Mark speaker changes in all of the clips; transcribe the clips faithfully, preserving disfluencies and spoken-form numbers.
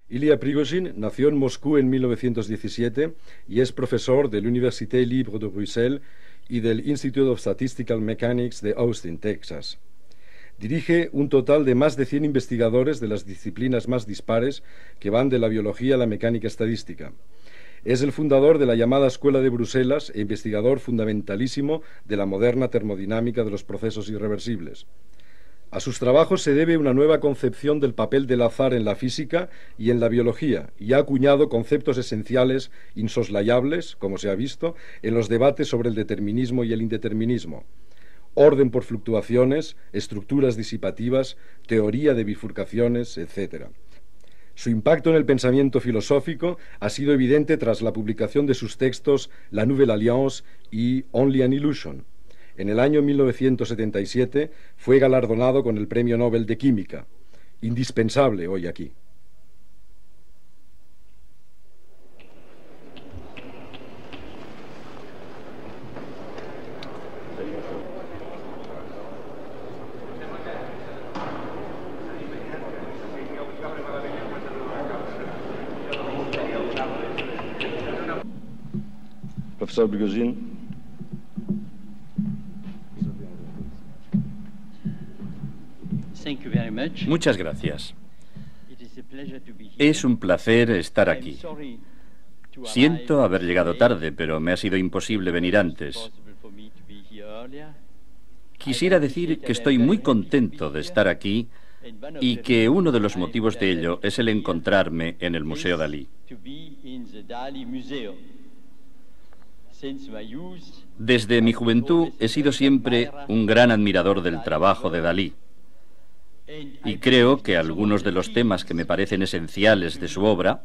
Speaker 1: Ilya Prigozhin nació en Moscú en mil novecientos diecisiete y es profesor de la Université Libre de Bruxelles y del Institute of Statistical Mechanics de Austin, Texas. Dirige un total de más de cien investigadores de las disciplinas más dispares que van de la biología a la mecánica estadística. Es el fundador de la llamada Escuela de Bruselas e investigador fundamentalísimo de la moderna termodinámica de los procesos irreversibles. A sus trabajos se debe una nueva concepción del papel del azar en la física y en la biología, y ha acuñado conceptos esenciales insoslayables, como se ha visto, en los debates sobre el determinismo y el indeterminismo. Orden por fluctuaciones, estructuras disipativas, teoría de bifurcaciones, etcétera. Su impacto en el pensamiento filosófico ha sido evidente tras la publicación de sus textos La Nouvelle Alliance y Only an Illusion. En el año mil novecientos setenta y siete fue galardonado con el Premio Nobel de Química, indispensable hoy aquí.
Speaker 2: Profesor Prigozhin.
Speaker 3: Muchas gracias. Es un placer estar aquí. Siento haber llegado tarde, pero me ha sido imposible venir antes. Quisiera decir que estoy muy contento de estar aquí y que uno de los motivos de ello es el encontrarme en el Museo Dalí. Desde mi juventud he sido siempre un gran admirador del trabajo de Dalí. Y creo que algunos de los temas que me parecen esenciales de su obra,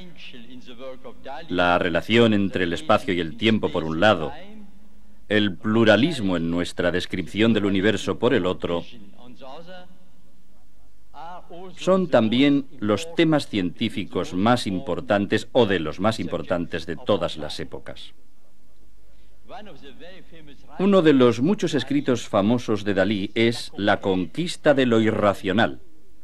Speaker 3: la relación entre el espacio y el tiempo por un lado, el pluralismo en nuestra descripción del universo por el otro, son también los temas científicos más importantes o de los más importantes de todas las épocas. Uno de los muchos escritos famosos de Dalí es La conquista de lo irracional.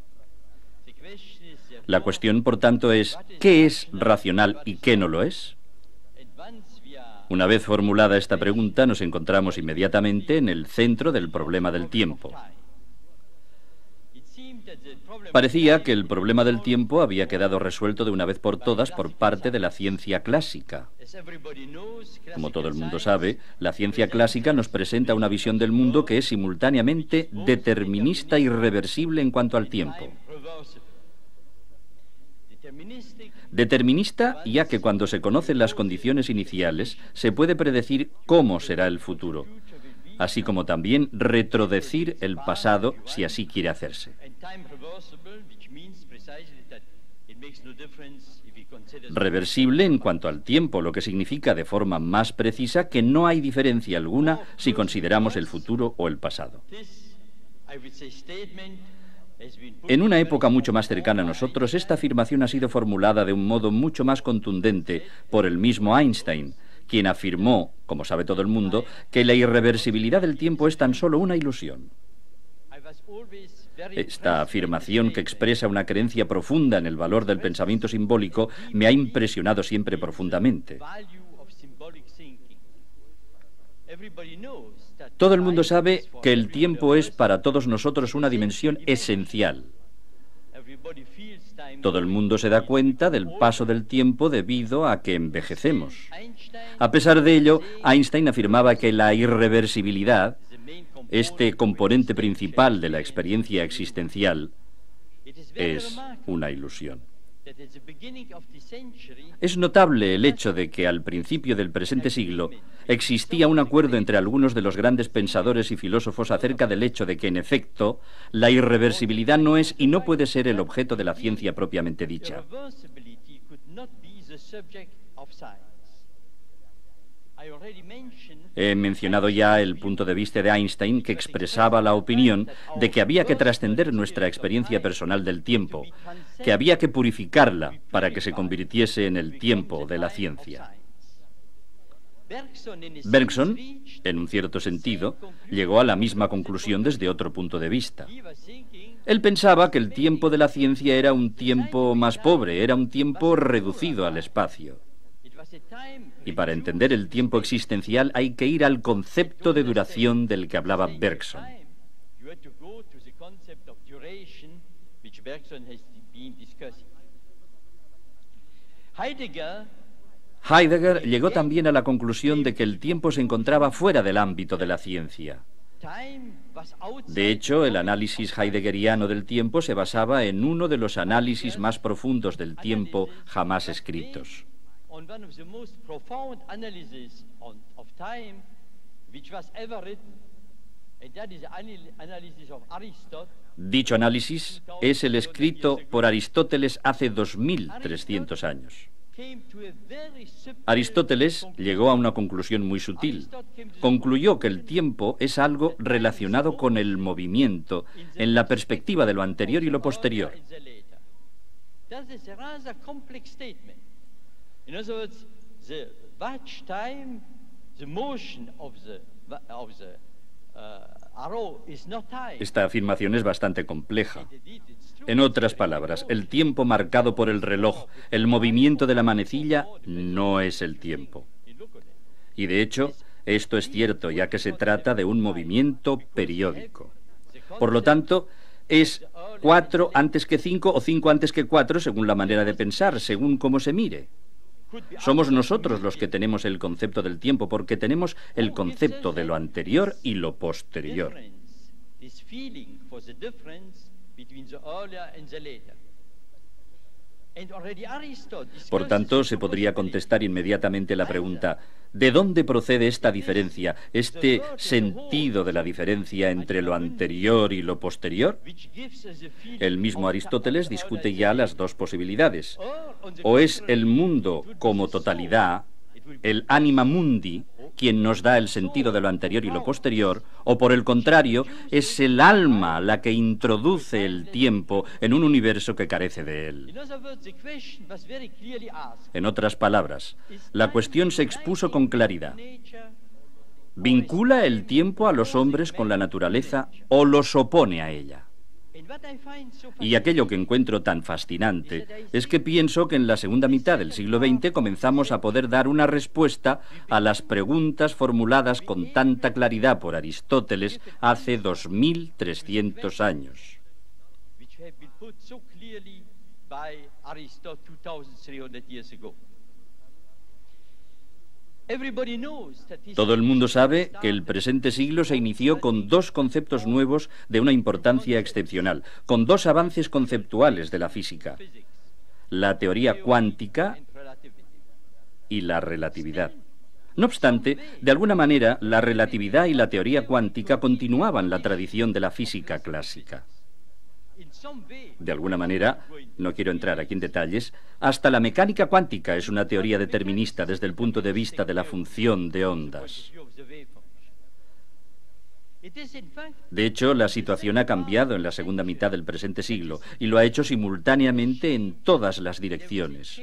Speaker 3: La cuestión, por tanto, es ¿qué es racional y qué no lo es? Una vez formulada esta pregunta, nos encontramos inmediatamente en el centro del problema del tiempo. Parecía que el problema del tiempo había quedado resuelto de una vez por todas por parte de la ciencia clásica. Como todo el mundo sabe, la ciencia clásica nos presenta una visión del mundo que es simultáneamente determinista e irreversible en cuanto al tiempo. Determinista, ya que cuando se conocen las condiciones iniciales, se puede predecir cómo será el futuro, así como también retrodecir el pasado si así quiere hacerse. Reversible en cuanto al tiempo, lo que significa de forma más precisa que no hay diferencia alguna si consideramos el futuro o el pasado. En una época mucho más cercana a nosotros, esta afirmación ha sido formulada de un modo mucho más contundente por el mismo Einstein, quien afirmó, como sabe todo el mundo, que la irreversibilidad del tiempo es tan solo una ilusión. Esta afirmación, que expresa una creencia profunda en el valor del pensamiento simbólico, me ha impresionado siempre profundamente. Todo el mundo sabe que el tiempo es para todos nosotros una dimensión esencial. Todo el mundo se da cuenta del paso del tiempo debido a que envejecemos. A pesar de ello, Einstein afirmaba que la irreversibilidad, este componente principal de la experiencia existencial, es una ilusión. Es notable el hecho de que al principio del presente siglo existía un acuerdo entre algunos de los grandes pensadores y filósofos acerca del hecho de que, en efecto, la irreversibilidad no es y no puede ser el objeto de la ciencia propiamente dicha. He mencionado ya el punto de vista de Einstein, que expresaba la opinión de que había que trascender nuestra experiencia personal del tiempo, que había que purificarla para que se convirtiese en el tiempo de la ciencia. Bergson, en un cierto sentido, llegó a la misma conclusión desde otro punto de vista. Él pensaba que el tiempo de la ciencia era un tiempo más pobre, era un tiempo reducido al espacio. Y para entender el tiempo existencial hay que ir al concepto de duración del que hablaba Bergson. Heidegger llegó también a la conclusión de que el tiempo se encontraba fuera del ámbito de la ciencia. De hecho, el análisis heideggeriano del tiempo se basaba en uno de los análisis más profundos del tiempo jamás escritos. Dicho análisis es el escrito por Aristóteles hace dos mil trescientos años. Aristóteles llegó a una conclusión muy sutil. Concluyó que el tiempo es algo relacionado con el movimiento en la perspectiva de lo anterior y lo posterior. Esta afirmación es bastante compleja. En otras palabras, el tiempo marcado por el reloj, el movimiento de la manecilla, no es el tiempo. Y de hecho, esto es cierto, ya que se trata de un movimiento periódico. Por lo tanto, es cuatro antes que cinco o cinco antes que cuatro, según la manera de pensar, según cómo se mire. Somos nosotros los que tenemos el concepto del tiempo, porque tenemos el concepto de lo anterior y lo posterior. Por tanto, se podría contestar inmediatamente la pregunta: ¿de dónde procede esta diferencia, este sentido de la diferencia entre lo anterior y lo posterior? El mismo Aristóteles discute ya las dos posibilidades. O es el mundo como totalidad, el anima mundi, quien nos da el sentido de lo anterior y lo posterior, o por el contrario, es el alma la que introduce el tiempo en un universo que carece de él. En otras palabras, la cuestión se expuso con claridad. ¿Vincula el tiempo a los hombres con la naturaleza o los opone a ella? Y aquello que encuentro tan fascinante es que pienso que en la segunda mitad del siglo veinte comenzamos a poder dar una respuesta a las preguntas formuladas con tanta claridad por Aristóteles hace dos mil trescientos años. Todo el mundo sabe que el presente siglo se inició con dos conceptos nuevos de una importancia excepcional, con dos avances conceptuales de la física: la teoría cuántica y la relatividad. No obstante, de alguna manera, la relatividad y la teoría cuántica continuaban la tradición de la física clásica. De alguna manera, no quiero entrar aquí en detalles, hasta la mecánica cuántica es una teoría determinista desde el punto de vista de la función de ondas. De hecho, la situación ha cambiado en la segunda mitad del presente siglo y lo ha hecho simultáneamente en todas las direcciones.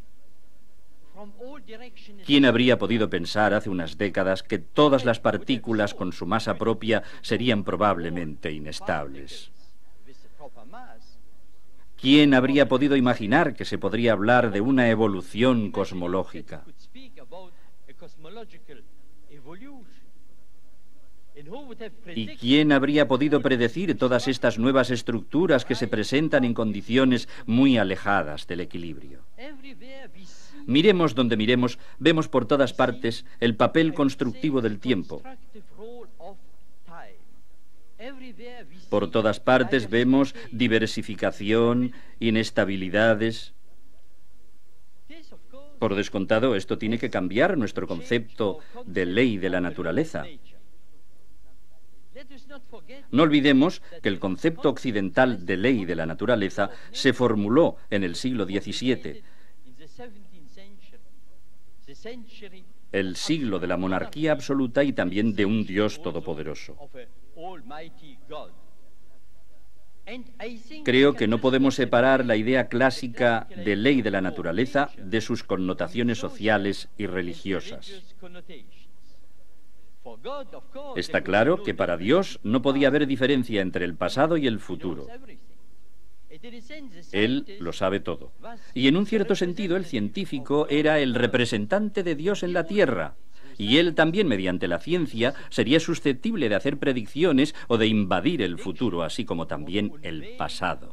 Speaker 3: ¿Quién habría podido pensar hace unas décadas que todas las partículas con su masa propia serían probablemente inestables? ¿Quién habría podido imaginar que se podría hablar de una evolución cosmológica? ¿Y quién habría podido predecir todas estas nuevas estructuras que se presentan en condiciones muy alejadas del equilibrio? Miremos donde miremos, vemos por todas partes el papel constructivo del tiempo. Por todas partes vemos diversificación, inestabilidades. Por descontado, esto tiene que cambiar nuestro concepto de ley de la naturaleza. No olvidemos que el concepto occidental de ley de la naturaleza se formuló en el siglo diecisiete, el siglo de la monarquía absoluta y también de un Dios todopoderoso. Creo que no podemos separar la idea clásica de ley de la naturaleza de sus connotaciones sociales y religiosas. Está claro que para Dios no podía haber diferencia entre el pasado y el futuro. Él lo sabe todo. Y en un cierto sentido, el científico era el representante de Dios en la tierra. Y él también, mediante la ciencia, sería susceptible de hacer predicciones o de invadir el futuro, así como también el pasado.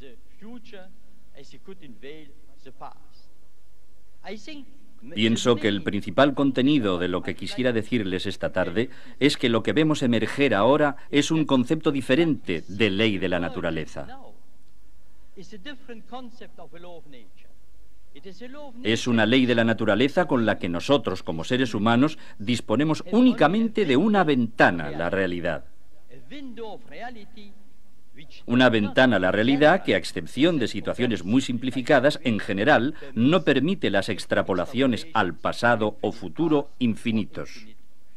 Speaker 3: Pienso que el principal contenido de lo que quisiera decirles esta tarde es que lo que vemos emerger ahora es un concepto diferente de ley de la naturaleza. Es una ley de la naturaleza con la que nosotros, como seres humanos, disponemos únicamente de una ventana a la realidad. Una ventana a la realidad que, a excepción de situaciones muy simplificadas, en general, no permite las extrapolaciones al pasado o futuro infinitos.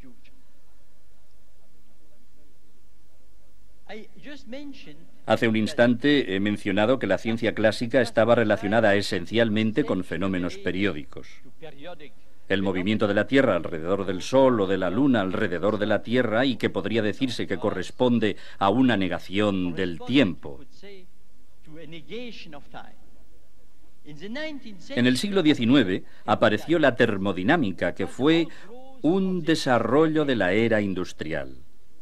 Speaker 3: Hace un instante he mencionado que la ciencia clásica estaba relacionada esencialmente con fenómenos periódicos. El movimiento de la Tierra alrededor del Sol o de la Luna alrededor de la Tierra, y que podría decirse que corresponde a una negación del tiempo. En el siglo diecinueve apareció la termodinámica, que fue un desarrollo de la era industrial.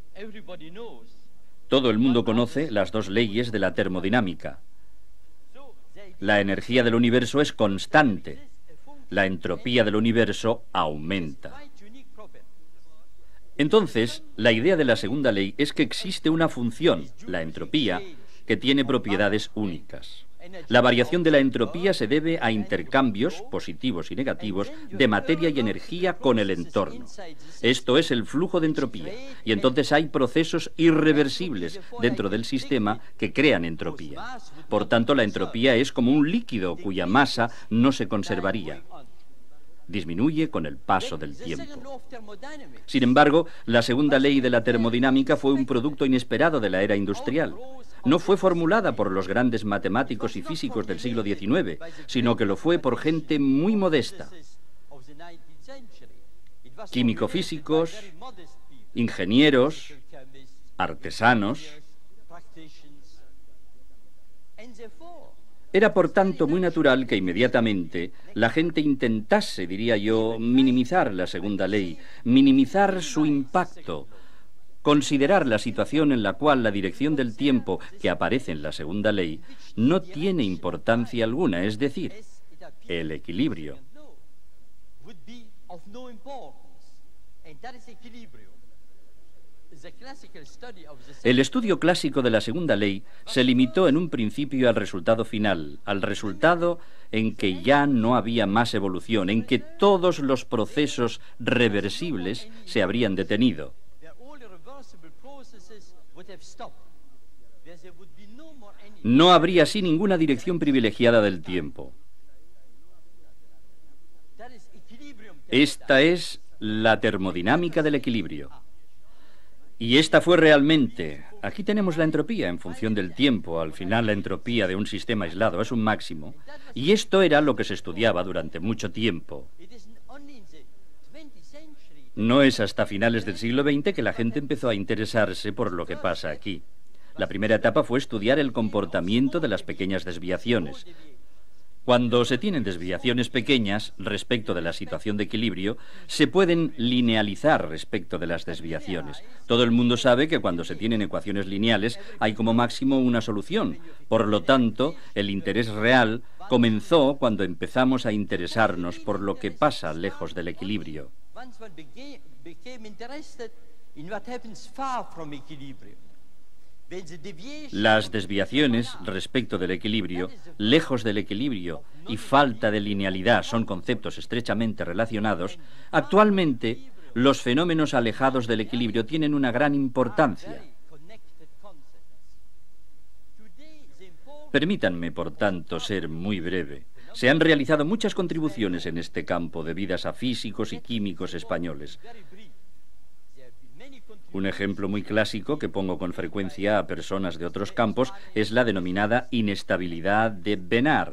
Speaker 3: Todo el mundo conoce las dos leyes de la termodinámica. La energía del universo es constante. La entropía del universo aumenta. Entonces, la idea de la segunda ley es que existe una función, la entropía, que tiene propiedades únicas. La variación de la entropía se debe a intercambios, positivos y negativos, de materia y energía con el entorno. Esto es el flujo de entropía, y entonces hay procesos irreversibles dentro del sistema que crean entropía. Por tanto, la entropía es como un líquido cuya masa no se conservaría. Disminuye con el paso del tiempo. Sin embargo, la segunda ley de la termodinámica fue un producto inesperado de la era industrial. No fue formulada por los grandes matemáticos y físicos del siglo diecinueve, sino que lo fue por gente muy modesta. Químico-físicos, ingenieros, artesanos. Era, por tanto, muy natural que inmediatamente la gente intentase, diría yo, minimizar la segunda ley, minimizar su impacto, considerar la situación en la cual la dirección del tiempo que aparece en la segunda ley no tiene importancia alguna, es decir, el equilibrio. El estudio clásico de la segunda ley se limitó en un principio al resultado final, al resultado en que ya no había más evolución, en que todos los procesos reversibles se habrían detenido. No habría así ninguna dirección privilegiada del tiempo. Esta es la termodinámica del equilibrio. Y esta fue realmente... Aquí tenemos la entropía en función del tiempo. Al final, la entropía de un sistema aislado es un máximo. Y esto era lo que se estudiaba durante mucho tiempo. No es hasta finales del siglo veinte que la gente empezó a interesarse por lo que pasa aquí. La primera etapa fue estudiar el comportamiento de las pequeñas desviaciones. Cuando se tienen desviaciones pequeñas respecto de la situación de equilibrio, se pueden linealizar respecto de las desviaciones. Todo el mundo sabe que cuando se tienen ecuaciones lineales hay como máximo una solución. Por lo tanto, el interés real comenzó cuando empezamos a interesarnos por lo que pasa lejos del equilibrio. Las desviaciones respecto del equilibrio, lejos del equilibrio y falta de linealidad son conceptos estrechamente relacionados. Actualmente, los fenómenos alejados del equilibrio tienen una gran importancia. Permítanme, por tanto, ser muy breve. Se han realizado muchas contribuciones en este campo debidas a físicos y químicos españoles. Un ejemplo muy clásico que pongo con frecuencia a personas de otros campos es la denominada inestabilidad de Bénard.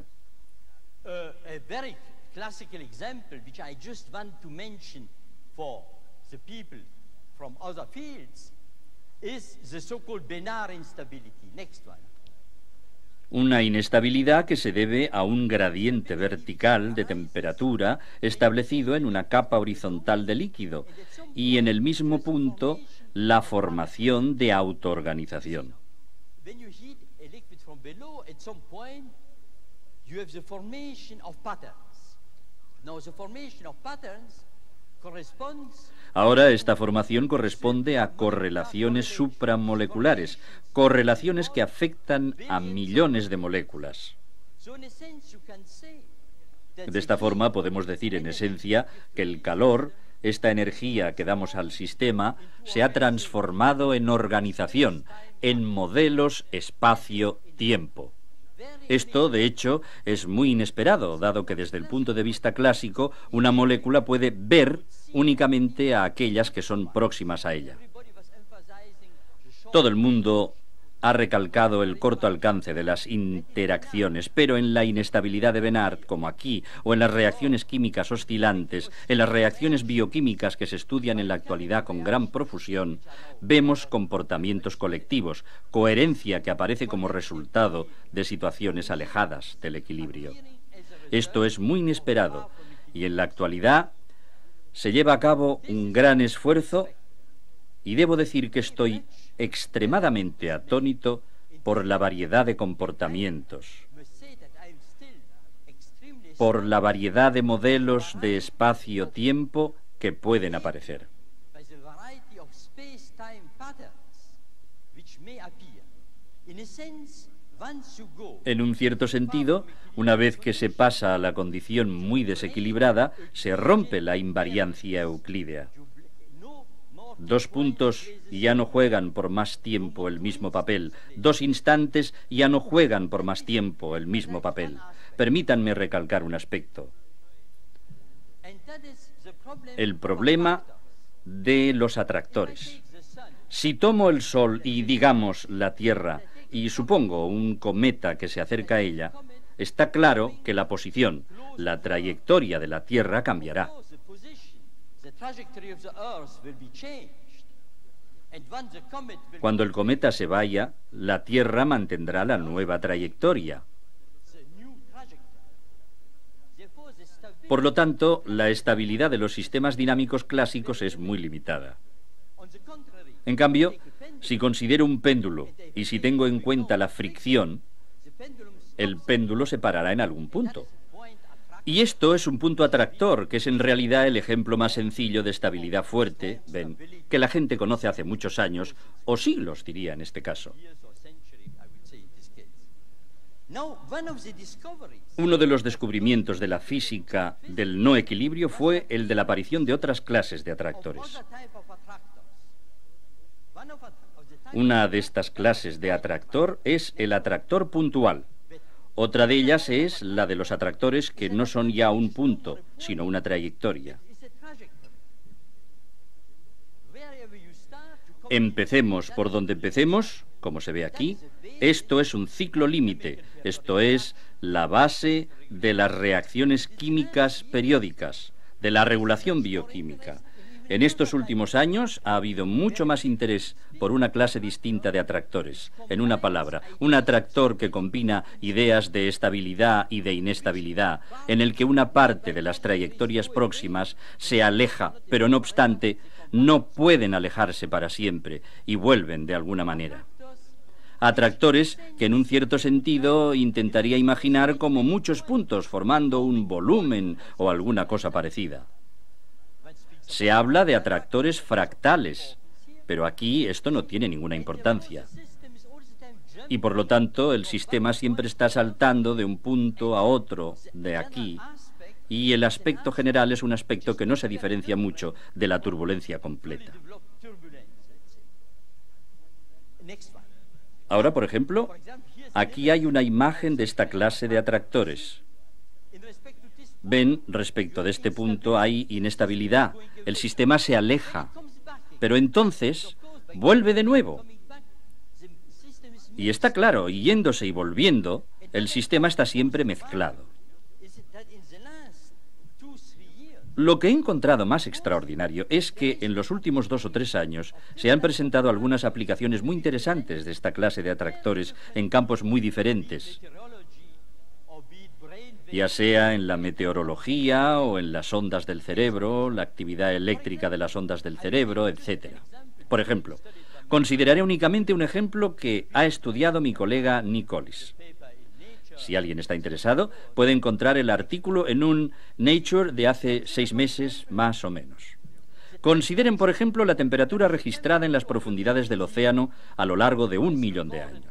Speaker 3: Una inestabilidad que se debe a un gradiente vertical de temperatura establecido en una capa horizontal de líquido y en el mismo punto la formación de autoorganización. Ahora esta formación corresponde a correlaciones supramoleculares, correlaciones que afectan a millones de moléculas. De esta forma podemos decir en esencia que el calor, esta energía que damos al sistema, se ha transformado en organización, en modelos espacio-tiempo. Esto, de hecho, es muy inesperado, dado que desde el punto de vista clásico, una molécula puede ver únicamente a aquellas que son próximas a ella. Todo el mundo ha recalcado el corto alcance de las interacciones, pero en la inestabilidad de Bénard, como aquí, o en las reacciones químicas oscilantes, en las reacciones bioquímicas que se estudian en la actualidad con gran profusión, vemos comportamientos colectivos, coherencia que aparece como resultado de situaciones alejadas del equilibrio. Esto es muy inesperado y en la actualidad se lleva a cabo un gran esfuerzo y debo decir que estoy extremadamente atónito por la variedad de comportamientos, por la variedad de modelos de espacio-tiempo que pueden aparecer. En un cierto sentido, una vez que se pasa a la condición muy desequilibrada, se rompe la invariancia euclídea. Dos puntos ya no juegan por más tiempo el mismo papel. Dos instantes ya no juegan por más tiempo el mismo papel. Permítanme recalcar un aspecto. El problema de los atractores. Si tomo el Sol y, digamos, la Tierra, y supongo un cometa que se acerca a ella, está claro que la posición, la trayectoria de la Tierra cambiará. Cuando el cometa se vaya, la Tierra mantendrá la nueva trayectoria. Por lo tanto, la estabilidad de los sistemas dinámicos clásicos es muy limitada. En cambio, si considero un péndulo y si tengo en cuenta la fricción, el péndulo se parará en algún punto. Y esto es un punto atractor, que es en realidad el ejemplo más sencillo de estabilidad fuerte, ven, que la gente conoce hace muchos años, o siglos diría en este caso. Uno de los descubrimientos de la física del no equilibrio fue el de la aparición de otras clases de atractores. Una de estas clases de atractor es el atractor puntual. Otra de ellas es la de los atractores que no son ya un punto, sino una trayectoria. Empecemos por donde empecemos, como se ve aquí, esto es un ciclo límite, esto es la base de las reacciones químicas periódicas, de la regulación bioquímica. En estos últimos años ha habido mucho más interés por una clase distinta de atractores. En una palabra, un atractor que combina ideas de estabilidad y de inestabilidad, en el que una parte de las trayectorias próximas se aleja, pero no obstante, no pueden alejarse para siempre y vuelven de alguna manera. Atractores que en un cierto sentido intentaría imaginar como muchos puntos formando un volumen o alguna cosa parecida. Se habla de atractores fractales, pero aquí esto no tiene ninguna importancia. Y por lo tanto el sistema siempre está saltando de un punto a otro, de aquí, y el aspecto general es un aspecto que no se diferencia mucho de la turbulencia completa. Ahora, por ejemplo, aquí hay una imagen de esta clase de atractores. Ven, respecto de este punto hay inestabilidad, el sistema se aleja, pero entonces vuelve de nuevo. Y está claro, yéndose y volviendo, el sistema está siempre mezclado. Lo que he encontrado más extraordinario es que en los últimos dos o tres años se han presentado algunas aplicaciones muy interesantes de esta clase de atractores en campos muy diferentes, ya sea en la meteorología o en las ondas del cerebro, la actividad eléctrica de las ondas del cerebro, etcétera. Por ejemplo, consideraré únicamente un ejemplo que ha estudiado mi colega Nick Collis. Si alguien está interesado, puede encontrar el artículo en un Nature de hace seis meses, más o menos. Consideren, por ejemplo, la temperatura registrada en las profundidades del océano a lo largo de un millón de años.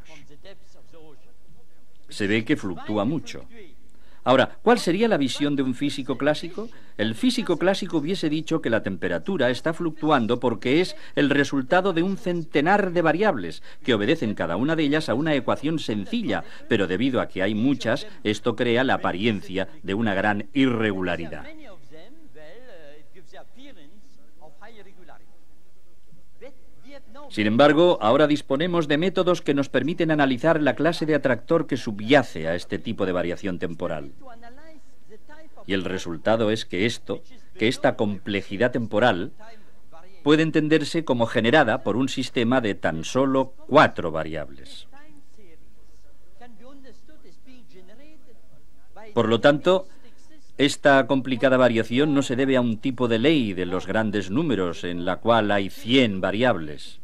Speaker 3: Se ve que fluctúa mucho. Ahora, ¿cuál sería la visión de un físico clásico? El físico clásico hubiese dicho que la temperatura está fluctuando porque es el resultado de un centenar de variables, que obedecen cada una de ellas a una ecuación sencilla, pero debido a que hay muchas, esto crea la apariencia de una gran irregularidad. Sin embargo, ahora disponemos de métodos que nos permiten analizar la clase de atractor que subyace a este tipo de variación temporal. Y el resultado es que esto, que esta complejidad temporal, puede entenderse como generada por un sistema de tan solo cuatro variables. Por lo tanto, esta complicada variación no se debe a un tipo de ley de los grandes números en la cual hay cien variables.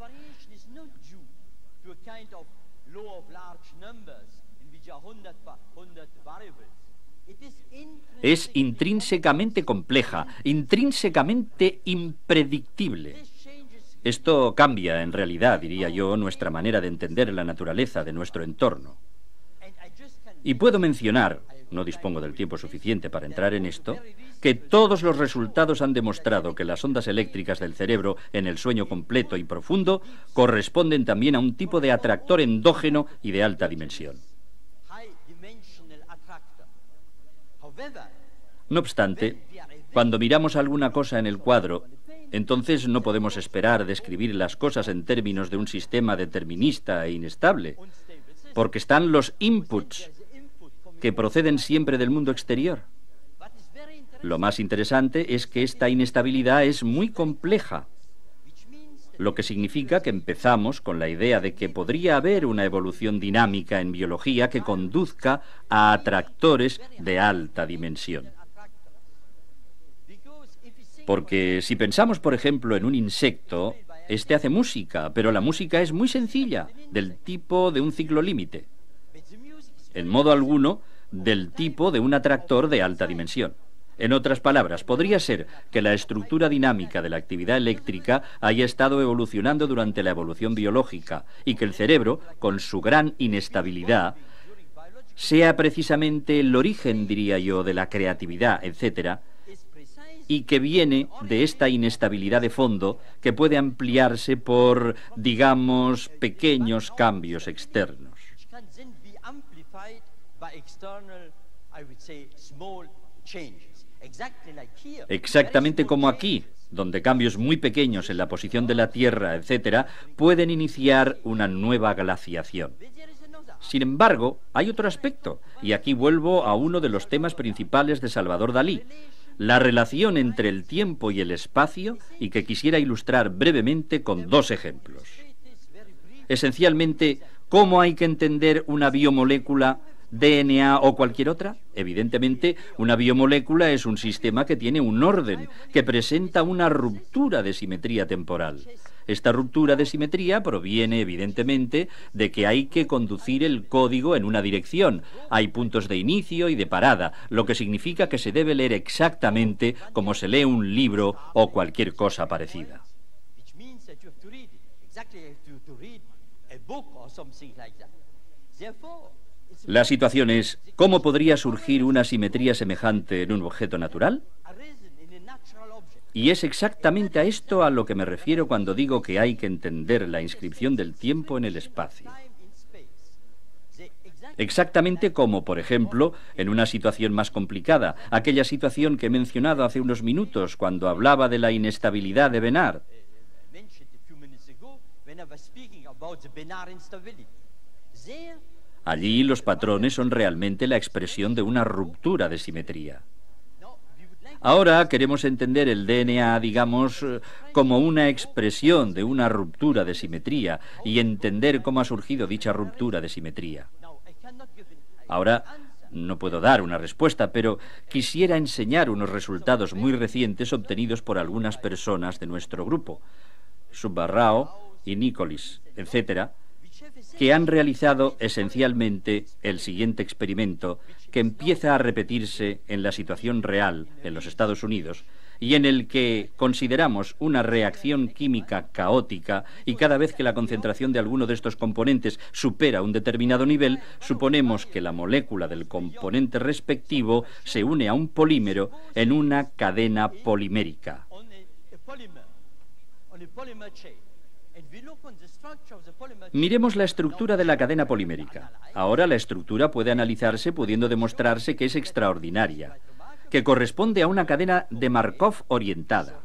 Speaker 3: Es intrínsecamente compleja, intrínsecamente impredictible. Esto cambia, en realidad, diría yo, nuestra manera de entender la naturaleza de nuestro entorno. Y puedo mencionar, no dispongo del tiempo suficiente para entrar en esto, que todos los resultados han demostrado que las ondas eléctricas del cerebro en el sueño completo y profundo corresponden también a un tipo de atractor endógeno y de alta dimensión. No obstante, cuando miramos alguna cosa en el cuadro, entonces no podemos esperar describir las cosas en términos de un sistema determinista e inestable, porque están los inputs, que proceden siempre del mundo exterior. Lo más interesante es que esta inestabilidad es muy compleja, lo que significa que empezamos con la idea de que podría haber una evolución dinámica en biología que conduzca a atractores de alta dimensión. Porque si pensamos, por ejemplo, en un insecto, este hace música, pero la música es muy sencilla, del tipo de un ciclo límite. En modo alguno, del tipo de un atractor de alta dimensión. En otras palabras, podría ser que la estructura dinámica de la actividad eléctrica haya estado evolucionando durante la evolución biológica y que el cerebro, con su gran inestabilidad, sea precisamente el origen, diría yo, de la creatividad, etcétera, y que viene de esta inestabilidad de fondo que puede ampliarse por, digamos, pequeños cambios externos. Exactamente como aquí, donde cambios muy pequeños en la posición de la Tierra, etcétera, pueden iniciar una nueva glaciación. Sin embargo, hay otro aspecto, y aquí vuelvo a uno de los temas principales de Salvador Dalí, la relación entre el tiempo y el espacio, y que quisiera ilustrar brevemente con dos ejemplos. Esencialmente, ¿cómo hay que entender una biomolécula, D N A o cualquier otra? Evidentemente, una biomolécula es un sistema que tiene un orden, que presenta una ruptura de simetría temporal. Esta ruptura de simetría proviene, evidentemente, de que hay que conducir el código en una dirección. Hay puntos de inicio y de parada, lo que significa que se debe leer exactamente como se lee un libro o cualquier cosa parecida. La situación es, ¿cómo podría surgir una simetría semejante en un objeto natural? Y es exactamente a esto a lo que me refiero cuando digo que hay que entender la inscripción del tiempo en el espacio. Exactamente como, por ejemplo, en una situación más complicada, aquella situación que he mencionado hace unos minutos cuando hablaba de la inestabilidad de Bénard. Allí los patrones son realmente la expresión de una ruptura de simetría. Ahora queremos entender el D N A, digamos, como una expresión de una ruptura de simetría y entender cómo ha surgido dicha ruptura de simetría. Ahora no puedo dar una respuesta, pero quisiera enseñar unos resultados muy recientes obtenidos por algunas personas de nuestro grupo, Subbarrao y Nicolis, etcétera, que han realizado esencialmente el siguiente experimento que empieza a repetirse en la situación real en los Estados Unidos y en el que consideramos una reacción química caótica y cada vez que la concentración de alguno de estos componentes supera un determinado nivel, suponemos que la molécula del componente respectivo se une a un polímero en una cadena polimérica. Miremos la estructura de la cadena polimérica. Ahora la estructura puede analizarse pudiendo demostrarse que es extraordinaria, que corresponde a una cadena de Markov orientada.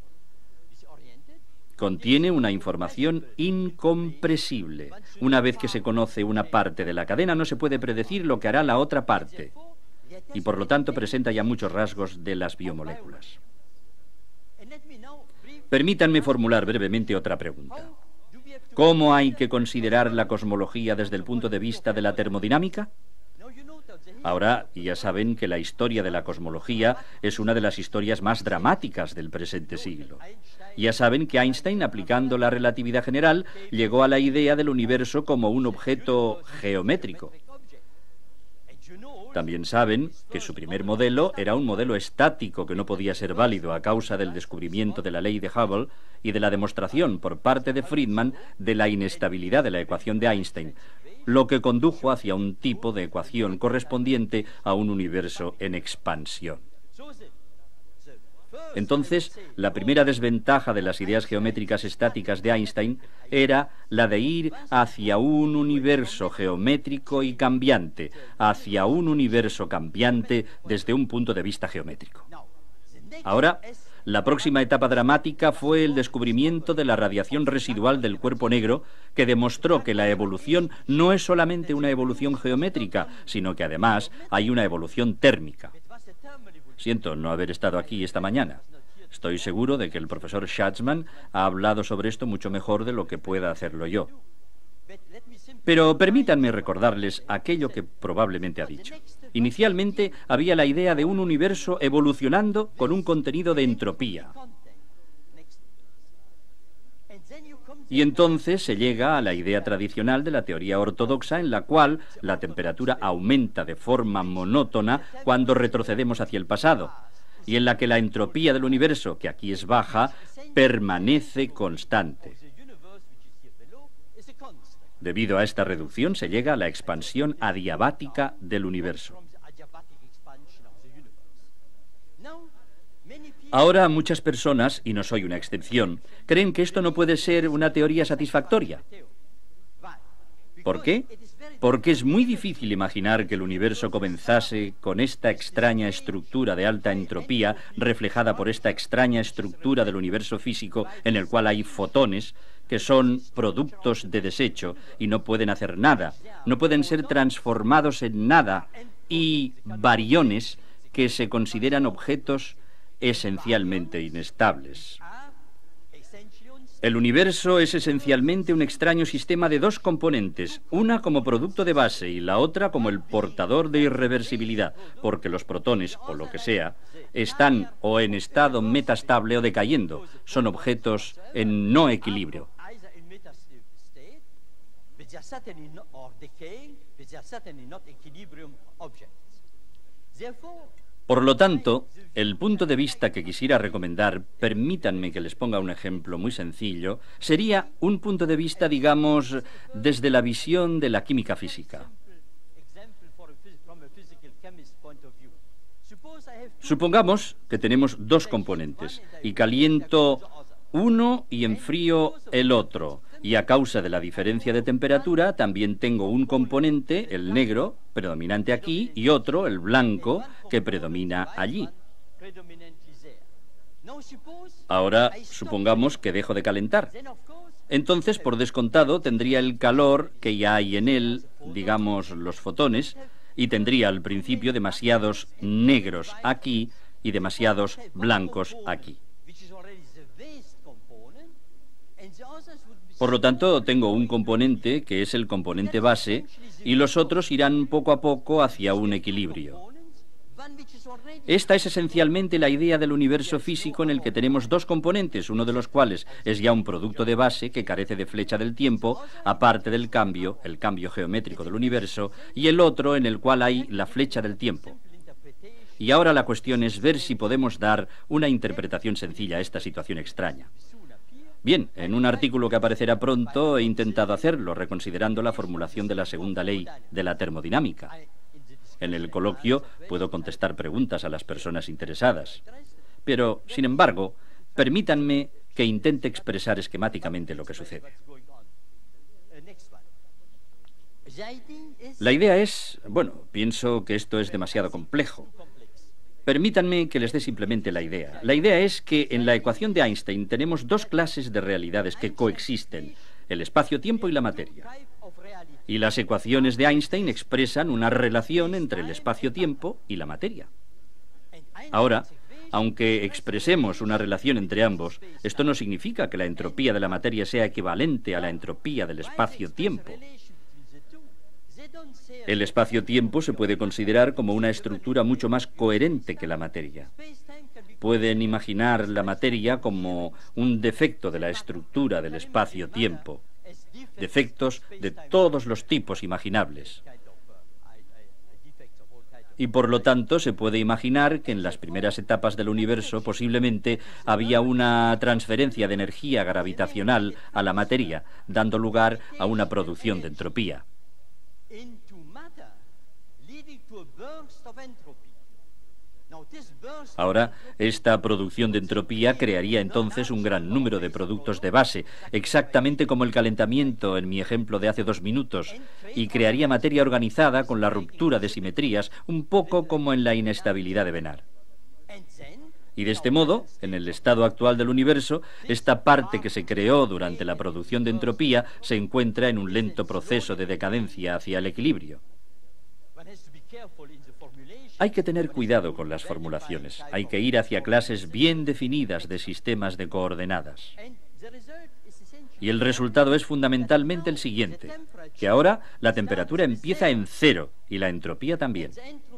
Speaker 3: Contiene una información incompresible. Una vez que se conoce una parte de la cadena, no se puede predecir lo que hará la otra parte, y por lo tanto presenta ya muchos rasgos de las biomoléculas. Permítanme formular brevemente otra pregunta. ¿Cómo hay que considerar la cosmología desde el punto de vista de la termodinámica? Ahora ya saben que la historia de la cosmología es una de las historias más dramáticas del presente siglo. Ya saben que Einstein, aplicando la relatividad general, llegó a la idea del universo como un objeto geométrico. También saben que su primer modelo era un modelo estático que no podía ser válido a causa del descubrimiento de la ley de Hubble y de la demostración por parte de Friedman de la inestabilidad de la ecuación de Einstein, lo que condujo hacia un tipo de ecuación correspondiente a un universo en expansión. Entonces, la primera desventaja de las ideas geométricas estáticas de Einstein era la de ir hacia un universo geométrico y cambiante, hacia un universo cambiante desde un punto de vista geométrico. Ahora, la próxima etapa dramática fue el descubrimiento de la radiación residual del cuerpo negro, que demostró que la evolución no es solamente una evolución geométrica, sino que además hay una evolución térmica. Siento no haber estado aquí esta mañana. Estoy seguro de que el profesor Schatzman ha hablado sobre esto mucho mejor de lo que pueda hacerlo yo. Pero permítanme recordarles aquello que probablemente ha dicho. Inicialmente había la idea de un universo evolucionando con un contenido de entropía. Y entonces se llega a la idea tradicional de la teoría ortodoxa, en la cual la temperatura aumenta de forma monótona cuando retrocedemos hacia el pasado, y en la que la entropía del universo, que aquí es baja, permanece constante. Debido a esta reducción se llega a la expansión adiabática del universo. Ahora muchas personas, y no soy una excepción, creen que esto no puede ser una teoría satisfactoria. ¿Por qué? Porque es muy difícil imaginar que el universo comenzase con esta extraña estructura de alta entropía reflejada por esta extraña estructura del universo físico en el cual hay fotones que son productos de desecho y no pueden hacer nada, no pueden ser transformados en nada, y bariones que se consideran objetos esencialmente inestables. El universo es esencialmente un extraño sistema de dos componentes, una como producto de base y la otra como el portador de irreversibilidad, porque los protones, o lo que sea, están o en estado metastable o decayendo, son objetos en no equilibrio. Por lo tanto, el punto de vista que quisiera recomendar, permítanme que les ponga un ejemplo muy sencillo, sería un punto de vista, digamos, desde la visión de la química física. Supongamos que tenemos dos componentes y caliento uno y enfrío el otro, y a causa de la diferencia de temperatura también tengo un componente, el negro, predominante aquí, y otro, el blanco, que predomina allí. Ahora supongamos que dejo de calentar. Entonces, por descontado, tendría el calor que ya hay en él, digamos los fotones, y tendría al principio demasiados negros aquí y demasiados blancos aquí. Por lo tanto, tengo un componente que es el componente base y los otros irán poco a poco hacia un equilibrio. Esta es esencialmente la idea del universo físico en el que tenemos dos componentes, uno de los cuales es ya un producto de base que carece de flecha del tiempo, aparte del cambio, el cambio geométrico del universo, y el otro en el cual hay la flecha del tiempo. Y ahora la cuestión es ver si podemos dar una interpretación sencilla a esta situación extraña. Bien, en un artículo que aparecerá pronto he intentado hacerlo, reconsiderando la formulación de la segunda ley de la termodinámica. En el coloquio puedo contestar preguntas a las personas interesadas. Pero, sin embargo, permítanme que intente expresar esquemáticamente lo que sucede. La idea es, bueno, pienso que esto es demasiado complejo. Permítanme que les dé simplemente la idea. La idea es que en la ecuación de Einstein tenemos dos clases de realidades que coexisten, el espacio-tiempo y la materia. Y las ecuaciones de Einstein expresan una relación entre el espacio-tiempo y la materia. Ahora, aunque expresemos una relación entre ambos, esto no significa que la entropía de la materia sea equivalente a la entropía del espacio-tiempo. El espacio-tiempo se puede considerar como una estructura mucho más coherente que la materia. Pueden imaginar la materia como un defecto de la estructura del espacio-tiempo. Defectos de todos los tipos imaginables. Y por lo tanto se puede imaginar que en las primeras etapas del universo posiblemente había una transferencia de energía gravitacional a la materia, dando lugar a una producción de entropía. Ahora, esta producción de entropía crearía entonces un gran número de productos de base, exactamente como el calentamiento en mi ejemplo de hace dos minutos, y crearía materia organizada con la ruptura de simetrías, un poco como en la inestabilidad de Bénard. Y de este modo, en el estado actual del universo, esta parte que se creó durante la producción de entropía se encuentra en un lento proceso de decadencia hacia el equilibrio. Hay que tener cuidado con las formulaciones. Hay que ir hacia clases bien definidas de sistemas de coordenadas. Y el resultado es fundamentalmente el siguiente, que ahora la temperatura empieza en cero y la entropía también.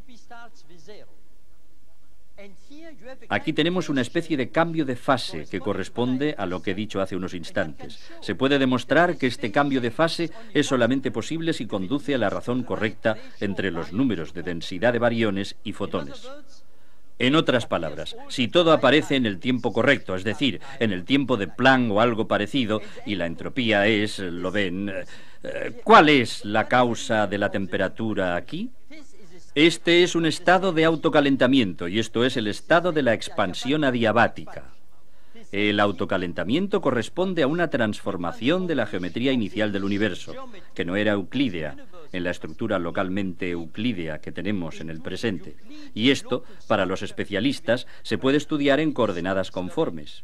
Speaker 3: Aquí tenemos una especie de cambio de fase que corresponde a lo que he dicho hace unos instantes. Se puede demostrar que este cambio de fase es solamente posible si conduce a la razón correcta entre los números de densidad de bariones y fotones. En otras palabras, si todo aparece en el tiempo correcto, es decir, en el tiempo de Planck o algo parecido, y la entropía es, lo ven, ¿cuál es la causa de la temperatura aquí? Este es un estado de autocalentamiento, y esto es el estado de la expansión adiabática. El autocalentamiento corresponde a una transformación de la geometría inicial del universo, que no era euclídea, en la estructura localmente euclídea que tenemos en el presente. Y esto, para los especialistas, se puede estudiar en coordenadas conformes.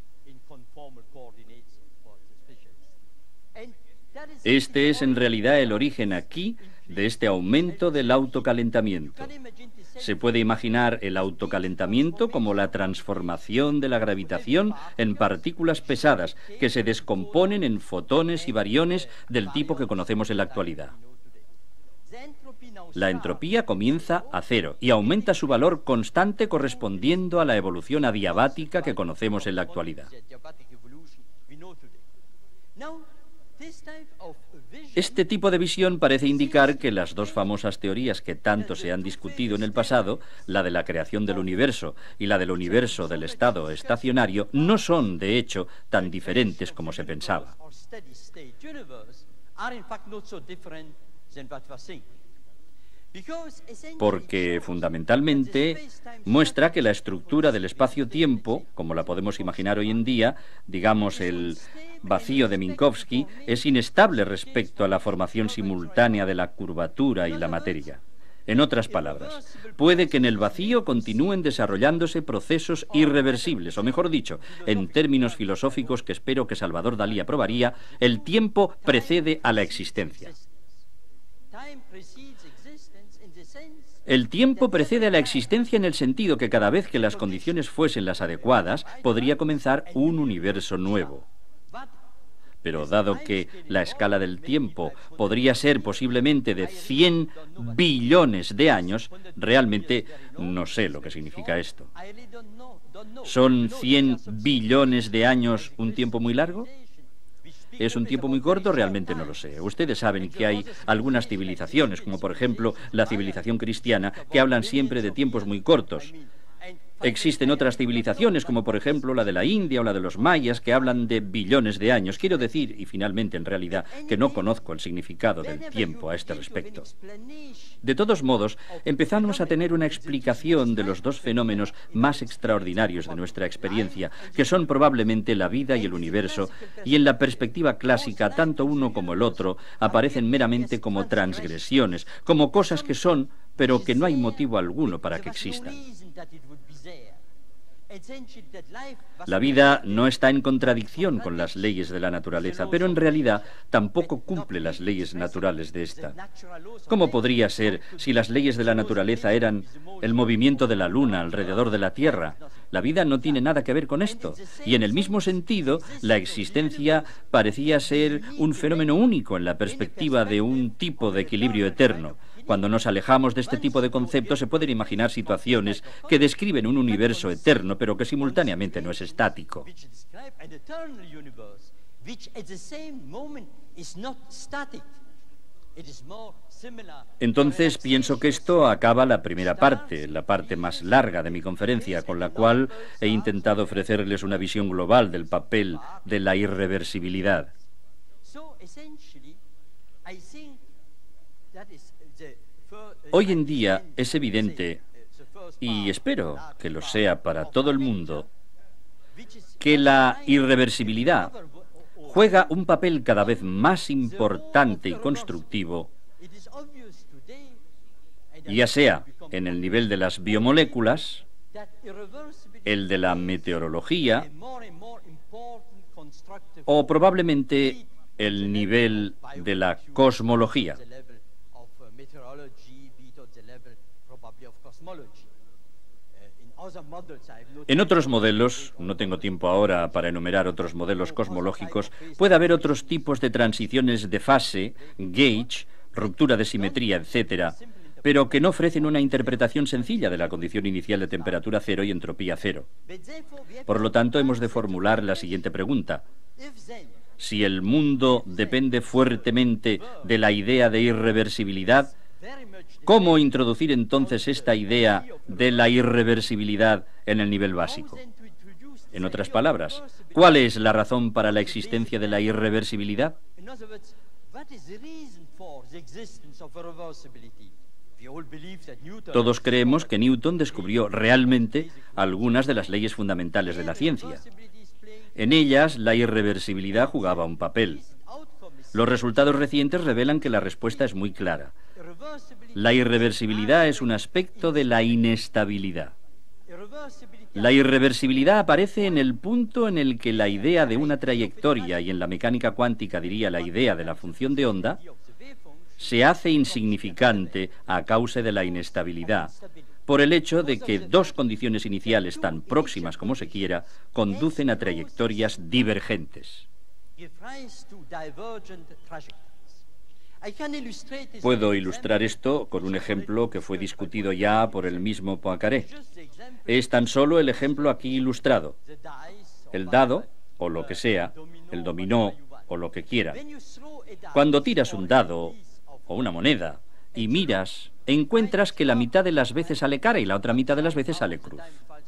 Speaker 3: Este es en realidad el origen aquí de este aumento del autocalentamiento. Se puede imaginar el autocalentamiento como la transformación de la gravitación en partículas pesadas que se descomponen en fotones y bariones del tipo que conocemos en la actualidad. La entropía comienza a cero y aumenta su valor constante correspondiendo a la evolución adiabática que conocemos en la actualidad. Este tipo de visión parece indicar que las dos famosas teorías que tanto se han discutido en el pasado, la de la creación del universo y la del universo del estado estacionario, no son, de hecho, tan diferentes como se pensaba. Porque, fundamentalmente, muestra que la estructura del espacio-tiempo, como la podemos imaginar hoy en día, digamos el vacío de Minkowski, es inestable respecto a la formación simultánea de la curvatura y la materia. En otras palabras, puede que en el vacío continúen desarrollándose procesos irreversibles, o mejor dicho, en términos filosóficos que espero que Salvador Dalí aprobaría, el tiempo precede a la existencia. El tiempo precede a la existencia en el sentido que cada vez que las condiciones fuesen las adecuadas, podría comenzar un universo nuevo. Pero dado que la escala del tiempo podría ser posiblemente de cien billones de años, realmente no sé lo que significa esto. ¿Son cien billones de años un tiempo muy largo? ¿Es un tiempo muy corto? Realmente no lo sé. Ustedes saben que hay algunas civilizaciones, como por ejemplo la civilización cristiana, que hablan siempre de tiempos muy cortos. Existen otras civilizaciones, como por ejemplo la de la India o la de los mayas, que hablan de billones de años. Quiero decir, y finalmente en realidad, que no conozco el significado del tiempo a este respecto. De todos modos, empezamos a tener una explicación de los dos fenómenos más extraordinarios de nuestra experiencia, que son probablemente la vida y el universo, y en la perspectiva clásica, tanto uno como el otro aparecen meramente como transgresiones, como cosas que son, pero que no hay motivo alguno para que existan. La vida no está en contradicción con las leyes de la naturaleza, pero en realidad tampoco cumple las leyes naturales de esta. ¿Cómo podría ser si las leyes de la naturaleza eran el movimiento de la luna alrededor de la Tierra? La vida no tiene nada que ver con esto. Y en el mismo sentido, la existencia parecía ser un fenómeno único en la perspectiva de un tipo de equilibrio eterno. Cuando nos alejamos de este tipo de conceptos, se pueden imaginar situaciones que describen un universo eterno, pero que simultáneamente no es estático. Entonces pienso que esto acaba la primera parte, la parte más larga de mi conferencia, con la cual he intentado ofrecerles una visión global del papel de la irreversibilidad. Hoy en día es evidente, y espero que lo sea para todo el mundo, que la irreversibilidad juega un papel cada vez más importante y constructivo, ya sea en el nivel de las biomoléculas, el de la meteorología, o probablemente el nivel de la cosmología. En otros modelos, no tengo tiempo ahora para enumerar otros modelos cosmológicos, puede haber otros tipos de transiciones de fase, gauge, ruptura de simetría, etcétera, pero que no ofrecen una interpretación sencilla de la condición inicial de temperatura cero y entropía cero. Por lo tanto, hemos de formular la siguiente pregunta. Si el mundo depende fuertemente de la idea de irreversibilidad, ¿cómo introducir entonces esta idea de la irreversibilidad en el nivel básico? En otras palabras, ¿cuál es la razón para la existencia de la irreversibilidad? Todos creemos que Newton descubrió realmente algunas de las leyes fundamentales de la ciencia. En ellas, la irreversibilidad jugaba un papel. Los resultados recientes revelan que la respuesta es muy clara. La irreversibilidad es un aspecto de la inestabilidad. La irreversibilidad aparece en el punto en el que la idea de una trayectoria, y en la mecánica cuántica diría la idea de la función de onda, se hace insignificante a causa de la inestabilidad, por el hecho de que dos condiciones iniciales tan próximas como se quiera conducen a trayectorias divergentes. Puedo ilustrar esto con un ejemplo que fue discutido ya por el mismo Poincaré. Es tan solo el ejemplo aquí ilustrado. El dado, o lo que sea, el dominó, o lo que quiera. Cuando tiras un dado, o una moneda, y miras, encuentras que la mitad de las veces sale cara y la otra mitad de las veces sale cruz.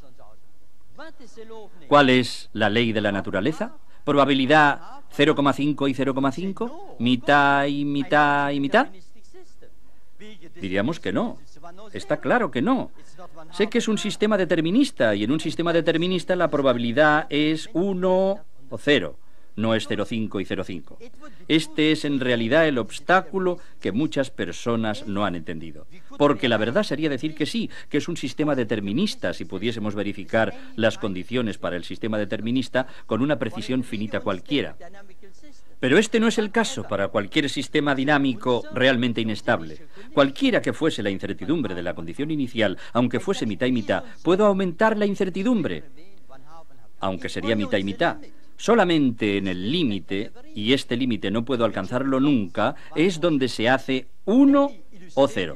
Speaker 3: ¿Cuál es la ley de la naturaleza? ¿Probabilidad cero coma cinco y cero coma cinco? ¿Mitad y mitad y mitad? Diríamos que no. Está claro que no. Sé que es un sistema determinista, y en un sistema determinista la probabilidad es uno o cero. No es cero coma cinco y cero coma cinco. Este es en realidad el obstáculo que muchas personas no han entendido. Porque la verdad sería decir que sí, que es un sistema determinista si pudiésemos verificar las condiciones para el sistema determinista con una precisión finita cualquiera. Pero este no es el caso para cualquier sistema dinámico realmente inestable. Cualquiera que fuese la incertidumbre de la condición inicial, aunque fuese mitad y mitad, puedo aumentar la incertidumbre, aunque sería mitad y mitad. Solamente en el límite, y este límite no puedo alcanzarlo nunca, es donde se hace uno o cero.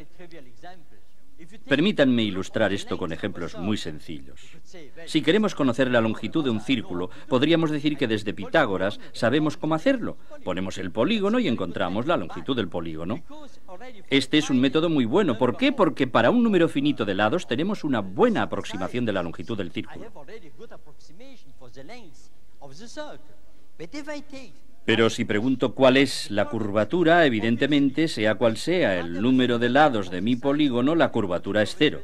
Speaker 3: Permítanme ilustrar esto con ejemplos muy sencillos. Si queremos conocer la longitud de un círculo, podríamos decir que desde Pitágoras sabemos cómo hacerlo. Ponemos el polígono y encontramos la longitud del polígono. Este es un método muy bueno. ¿Por qué? Porque para un número finito de lados tenemos una buena aproximación de la longitud del círculo. Pero si pregunto cuál es la curvatura, evidentemente, sea cual sea el número de lados de mi polígono, la curvatura es cero.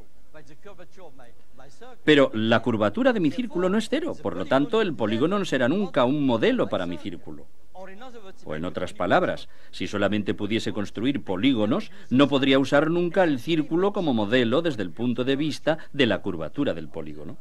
Speaker 3: Pero la curvatura de mi círculo no es cero, por lo tanto, el polígono no será nunca un modelo para mi círculo. O en otras palabras, si solamente pudiese construir polígonos, no podría usar nunca el círculo como modelo desde el punto de vista de la curvatura del polígono.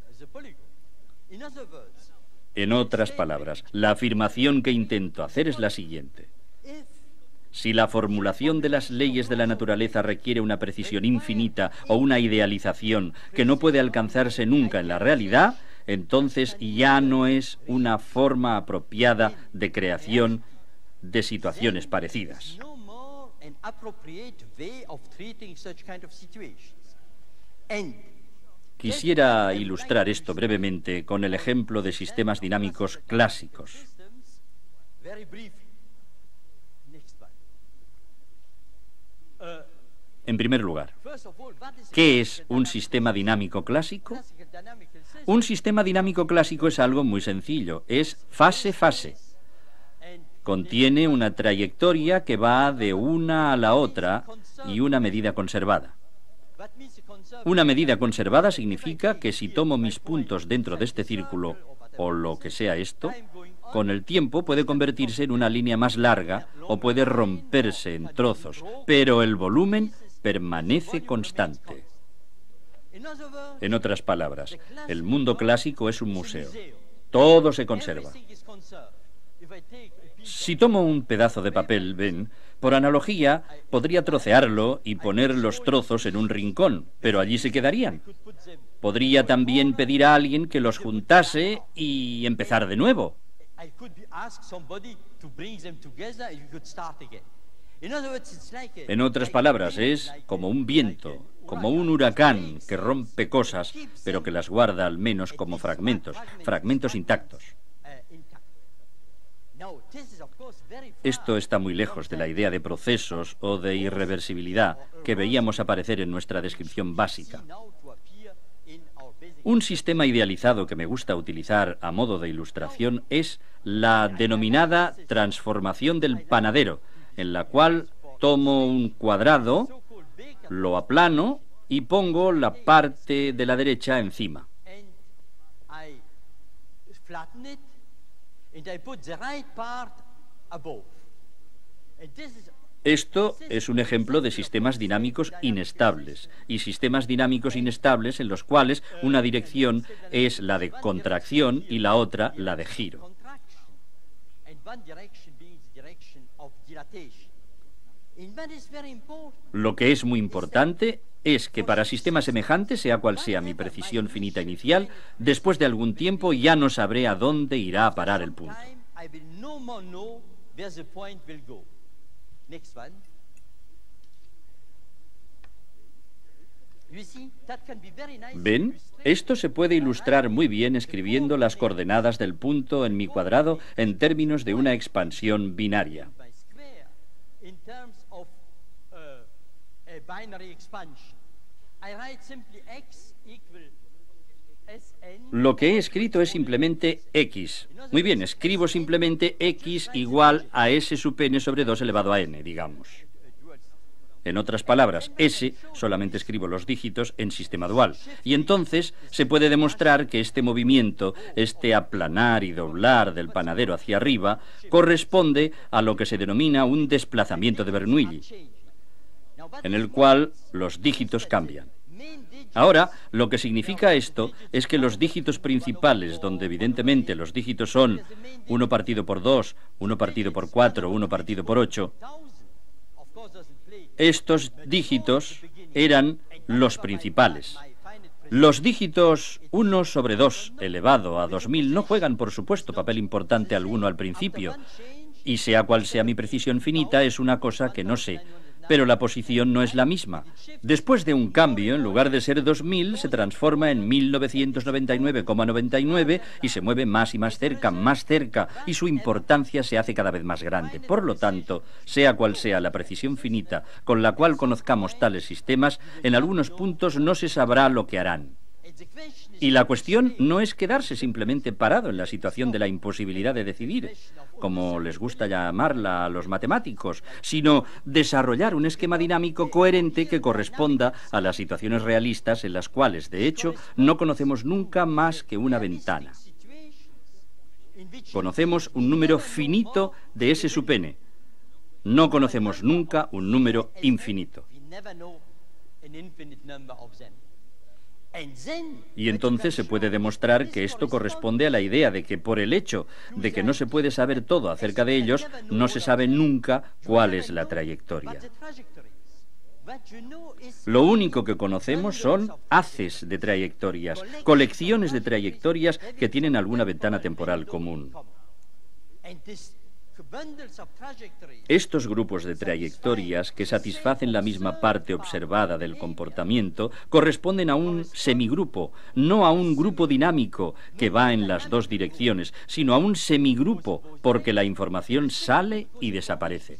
Speaker 3: En otras palabras, la afirmación que intento hacer es la siguiente. Si la formulación de las leyes de la naturaleza requiere una precisión infinita o una idealización que no puede alcanzarse nunca en la realidad, entonces ya no es una forma apropiada de creación de situaciones parecidas. Quisiera ilustrar esto brevemente con el ejemplo de sistemas dinámicos clásicos. En primer lugar, ¿qué es un sistema dinámico clásico? Un sistema dinámico clásico es algo muy sencillo, es fase-fase. Contiene una trayectoria que va de una a la otra y una medida conservada. Una medida conservada significa que si tomo mis puntos dentro de este círculo, o lo que sea esto, con el tiempo puede convertirse en una línea más larga o puede romperse en trozos, pero el volumen permanece constante. En otras palabras, el mundo clásico es un museo. Todo se conserva. Si tomo un pedazo de papel, ven, por analogía, podría trocearlo y poner los trozos en un rincón, pero allí se quedarían. Podría también pedir a alguien que los juntase y empezar de nuevo. En otras palabras, es como un viento, como un huracán que rompe cosas, pero que las guarda al menos como fragmentos, fragmentos intactos. Esto está muy lejos de la idea de procesos o de irreversibilidad que veíamos aparecer en nuestra descripción básica. Un sistema idealizado que me gusta utilizar a modo de ilustración es la denominada transformación del panadero, en la cual tomo un cuadrado, lo aplano y pongo la parte de la derecha encima. Esto es un ejemplo de sistemas dinámicos inestables, y sistemas dinámicos inestables en los cuales una dirección es la de contracción y la otra la de giro. Lo que es muy importante es que para sistemas semejantes, sea cual sea mi precisión finita inicial, después de algún tiempo ya no sabré a dónde irá a parar el punto. ¿Ven? Esto se puede ilustrar muy bien escribiendo las coordenadas del punto en mi cuadrado en términos de una expansión binaria. Lo que he escrito es simplemente x. Muy bien, escribo simplemente x igual a s sub n sobre dos elevado a n, digamos. En otras palabras, s, solamente escribo los dígitos en sistema dual. Y entonces se puede demostrar que este movimiento, este aplanar y doblar del panadero hacia arriba, corresponde a lo que se denomina un desplazamiento de Bernoulli, en el cual los dígitos cambian. Ahora, lo que significa esto es que los dígitos principales, donde evidentemente los dígitos son uno partido por dos, uno partido por cuatro, uno partido por ocho, estos dígitos eran los principales. Los dígitos uno sobre dos elevado a dos mil no juegan, por supuesto, papel importante alguno al principio, y sea cual sea mi precisión finita, es una cosa que no sé, pero la posición no es la misma. Después de un cambio, en lugar de ser dos mil, se transforma en mil novecientos noventa y nueve coma noventa y nueve y se mueve más y más cerca, más cerca, y su importancia se hace cada vez más grande. Por lo tanto, sea cual sea la precisión finita con la cual conozcamos tales sistemas, en algunos puntos no se sabrá lo que harán. Y la cuestión no es quedarse simplemente parado en la situación de la imposibilidad de decidir, como les gusta llamarla a los matemáticos, sino desarrollar un esquema dinámico coherente que corresponda a las situaciones realistas en las cuales, de hecho, no conocemos nunca más que una ventana. Conocemos un número finito de ese sub n. No conocemos nunca un número infinito. Y entonces se puede demostrar que esto corresponde a la idea de que por el hecho de que no se puede saber todo acerca de ellos, no se sabe nunca cuál es la trayectoria. Lo único que conocemos son haces de trayectorias, colecciones de trayectorias que tienen alguna ventana temporal común. Estos grupos de trayectorias que satisfacen la misma parte observada del comportamiento corresponden a un semigrupo, no a un grupo dinámico que va en las dos direcciones, sino a un semigrupo porque la información sale y desaparece.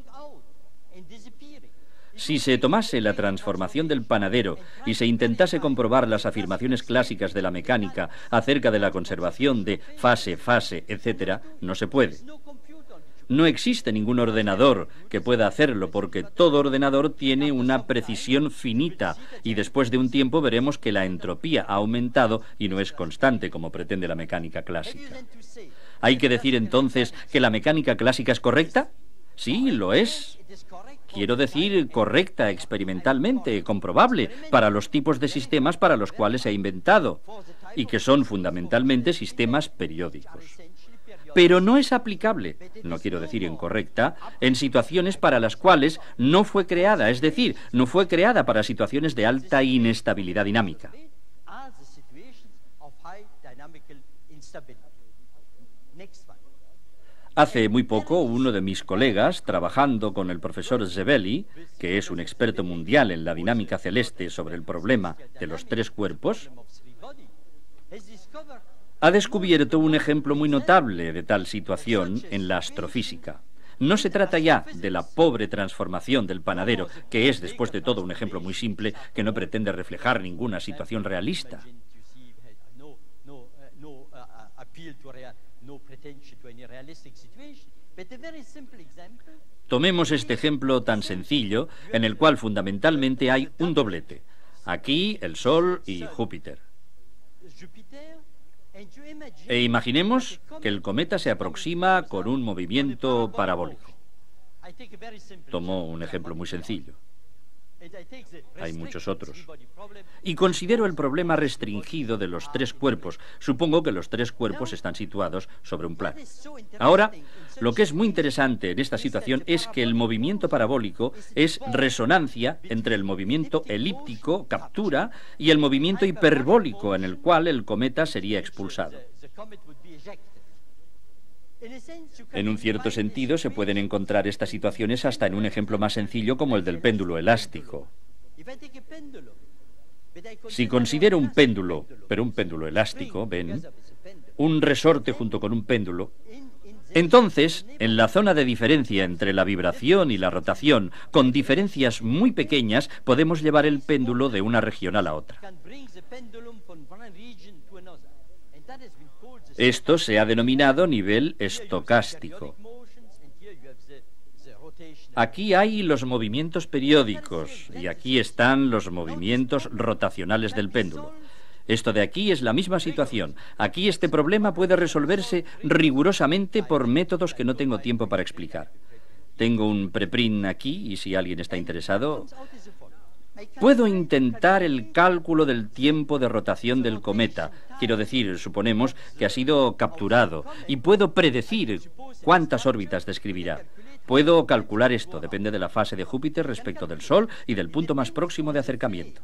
Speaker 3: Si se tomase la transformación del panadero y se intentase comprobar las afirmaciones clásicas de la mecánica acerca de la conservación de fase, fase, etcétera, no se puede. No existe ningún ordenador que pueda hacerlo porque todo ordenador tiene una precisión finita y después de un tiempo veremos que la entropía ha aumentado y no es constante como pretende la mecánica clásica. ¿Hay que decir entonces que la mecánica clásica es correcta? Sí, lo es. Quiero decir, correcta experimentalmente, comprobable, para los tipos de sistemas para los cuales se ha inventado, y que son fundamentalmente sistemas periódicos. Pero no es aplicable, no quiero decir incorrecta, en situaciones para las cuales no fue creada, es decir, no fue creada para situaciones de alta inestabilidad dinámica. Hace muy poco, uno de mis colegas, trabajando con el profesor Zebeli, que es un experto mundial en la dinámica celeste sobre el problema de los tres cuerpos, ha descubierto un ejemplo muy notable de tal situación en la astrofísica. No se trata ya de la pobre transformación del panadero, que es, después de todo, un ejemplo muy simple que no pretende reflejar ninguna situación realista. Tomemos este ejemplo tan sencillo, en el cual fundamentalmente hay un doblete. Aquí el Sol y Júpiter. E imaginemos que el cometa se aproxima con un movimiento parabólico. Tomo un ejemplo muy sencillo. Hay muchos otros. Y considero el problema restringido de los tres cuerpos. Supongo que los tres cuerpos están situados sobre un plano. Ahora, lo que es muy interesante en esta situación es que el movimiento parabólico es resonancia entre el movimiento elíptico, captura, y el movimiento hiperbólico en el cual el cometa sería expulsado. En un cierto sentido, se pueden encontrar estas situaciones hasta en un ejemplo más sencillo como el del péndulo elástico. Si considero un péndulo, pero un péndulo elástico, ven, un resorte junto con un péndulo, entonces, en la zona de diferencia entre la vibración y la rotación, con diferencias muy pequeñas, podemos llevar el péndulo de una región a la otra. Esto se ha denominado nivel estocástico. Aquí hay los movimientos periódicos y aquí están los movimientos rotacionales del péndulo. Esto de aquí es la misma situación. Aquí este problema puede resolverse rigurosamente por métodos que no tengo tiempo para explicar. Tengo un preprint aquí y si alguien está interesado... Puedo intentar el cálculo del tiempo de rotación del cometa. Quiero decir, suponemos que ha sido capturado. Y puedo predecir cuántas órbitas describirá. Puedo calcular esto. Depende de la fase de Júpiter respecto del Sol y del punto más próximo de acercamiento.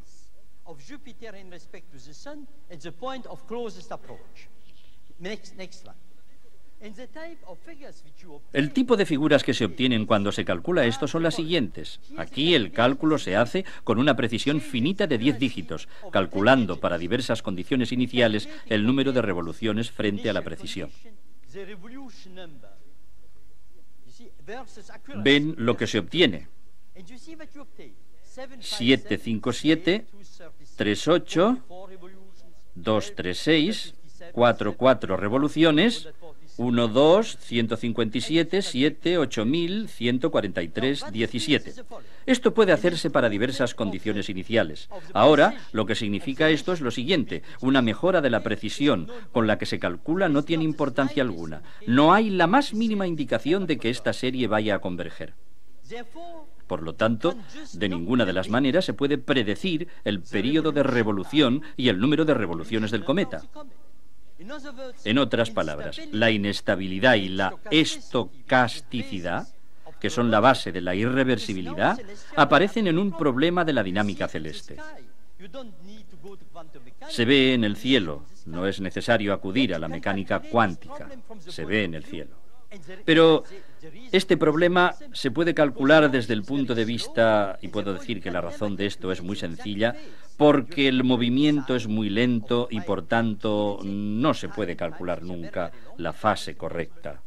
Speaker 3: El tipo de figuras que se obtienen cuando se calcula esto son las siguientes. Aquí el cálculo se hace con una precisión finita de diez dígitos, calculando para diversas condiciones iniciales el número de revoluciones frente a la precisión. Ven lo que se obtiene. siete cinco siete, tres ocho, dos tres seis, cuatro cuatro revoluciones, uno dos, ciento cincuenta y siete, siete, ocho mil, ciento cuarenta y tres, diecisiete. Esto puede hacerse para diversas condiciones iniciales. Ahora, lo que significa esto es lo siguiente. Una mejora de la precisión con la que se calcula no tiene importancia alguna. No hay la más mínima indicación de que esta serie vaya a converger. Por lo tanto, de ninguna de las maneras se puede predecir el período de revolución y el número de revoluciones del cometa. En otras palabras, la inestabilidad y la estocasticidad, que son la base de la irreversibilidad, aparecen en un problema de la dinámica celeste. Se ve en el cielo, no es necesario acudir a la mecánica cuántica, se ve en el cielo. Pero este problema se puede calcular desde el punto de vista, y puedo decir que la razón de esto es muy sencilla, porque el movimiento es muy lento y por tanto no se puede calcular nunca la fase correcta.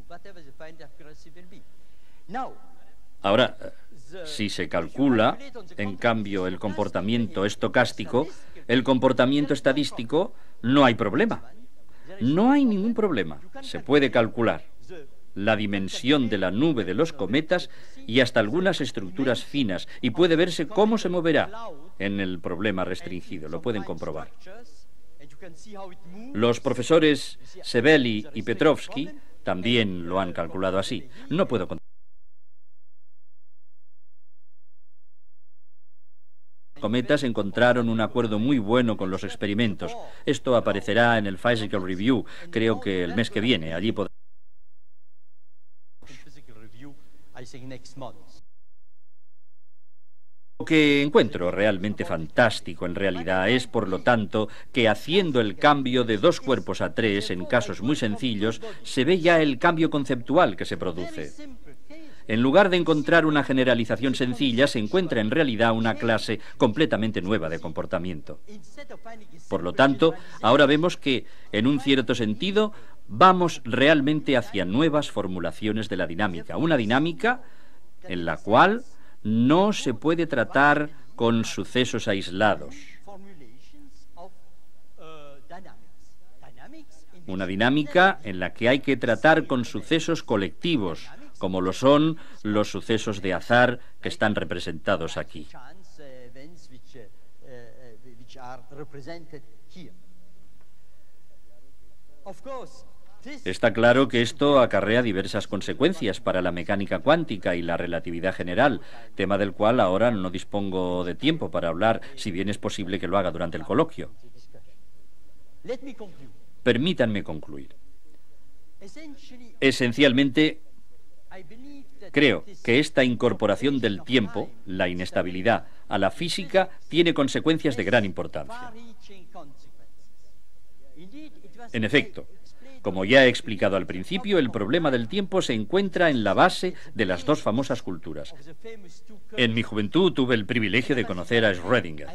Speaker 3: Ahora, si se calcula, en cambio, el comportamiento estocástico, el comportamiento estadístico, no hay problema. No hay ningún problema. Se puede calcular la dimensión de la nube de los cometas y hasta algunas estructuras finas, y puede verse cómo se moverá en el problema restringido. Lo pueden comprobar. Los profesores Sebeli y Petrovsky también lo han calculado así. No puedo contar. Los cometas encontraron un acuerdo muy bueno con los experimentos. Esto aparecerá en el Physical Review, creo que el mes que viene. Allí podrá. Lo que encuentro realmente fantástico en realidad es, por lo tanto, que haciendo el cambio de dos cuerpos a tres en casos muy sencillos, se ve ya el cambio conceptual que se produce. En lugar de encontrar una generalización sencilla, se encuentra en realidad una clase completamente nueva de comportamiento. Por lo tanto, ahora vemos que, en un cierto sentido, vamos realmente hacia nuevas formulaciones de la dinámica. Una dinámica en la cual no se puede tratar con sucesos aislados. Una dinámica en la que hay que tratar con sucesos colectivos, como lo son los sucesos de azar que están representados aquí. Está claro que esto acarrea diversas consecuencias para la mecánica cuántica y la relatividad general, tema del cual ahora no dispongo de tiempo para hablar, si bien es posible que lo haga durante el coloquio. Permítanme concluir. Esencialmente, creo que esta incorporación del tiempo, la inestabilidad, a la física tiene consecuencias de gran importancia. En efecto, como ya he explicado al principio, el problema del tiempo se encuentra en la base de las dos famosas culturas. En mi juventud tuve el privilegio de conocer a Schrödinger.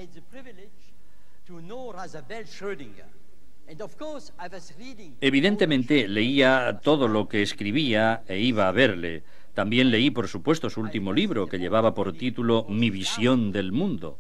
Speaker 3: Evidentemente leía todo lo que escribía e iba a verle. También leí, por supuesto, su último libro, que llevaba por título Mi visión del mundo.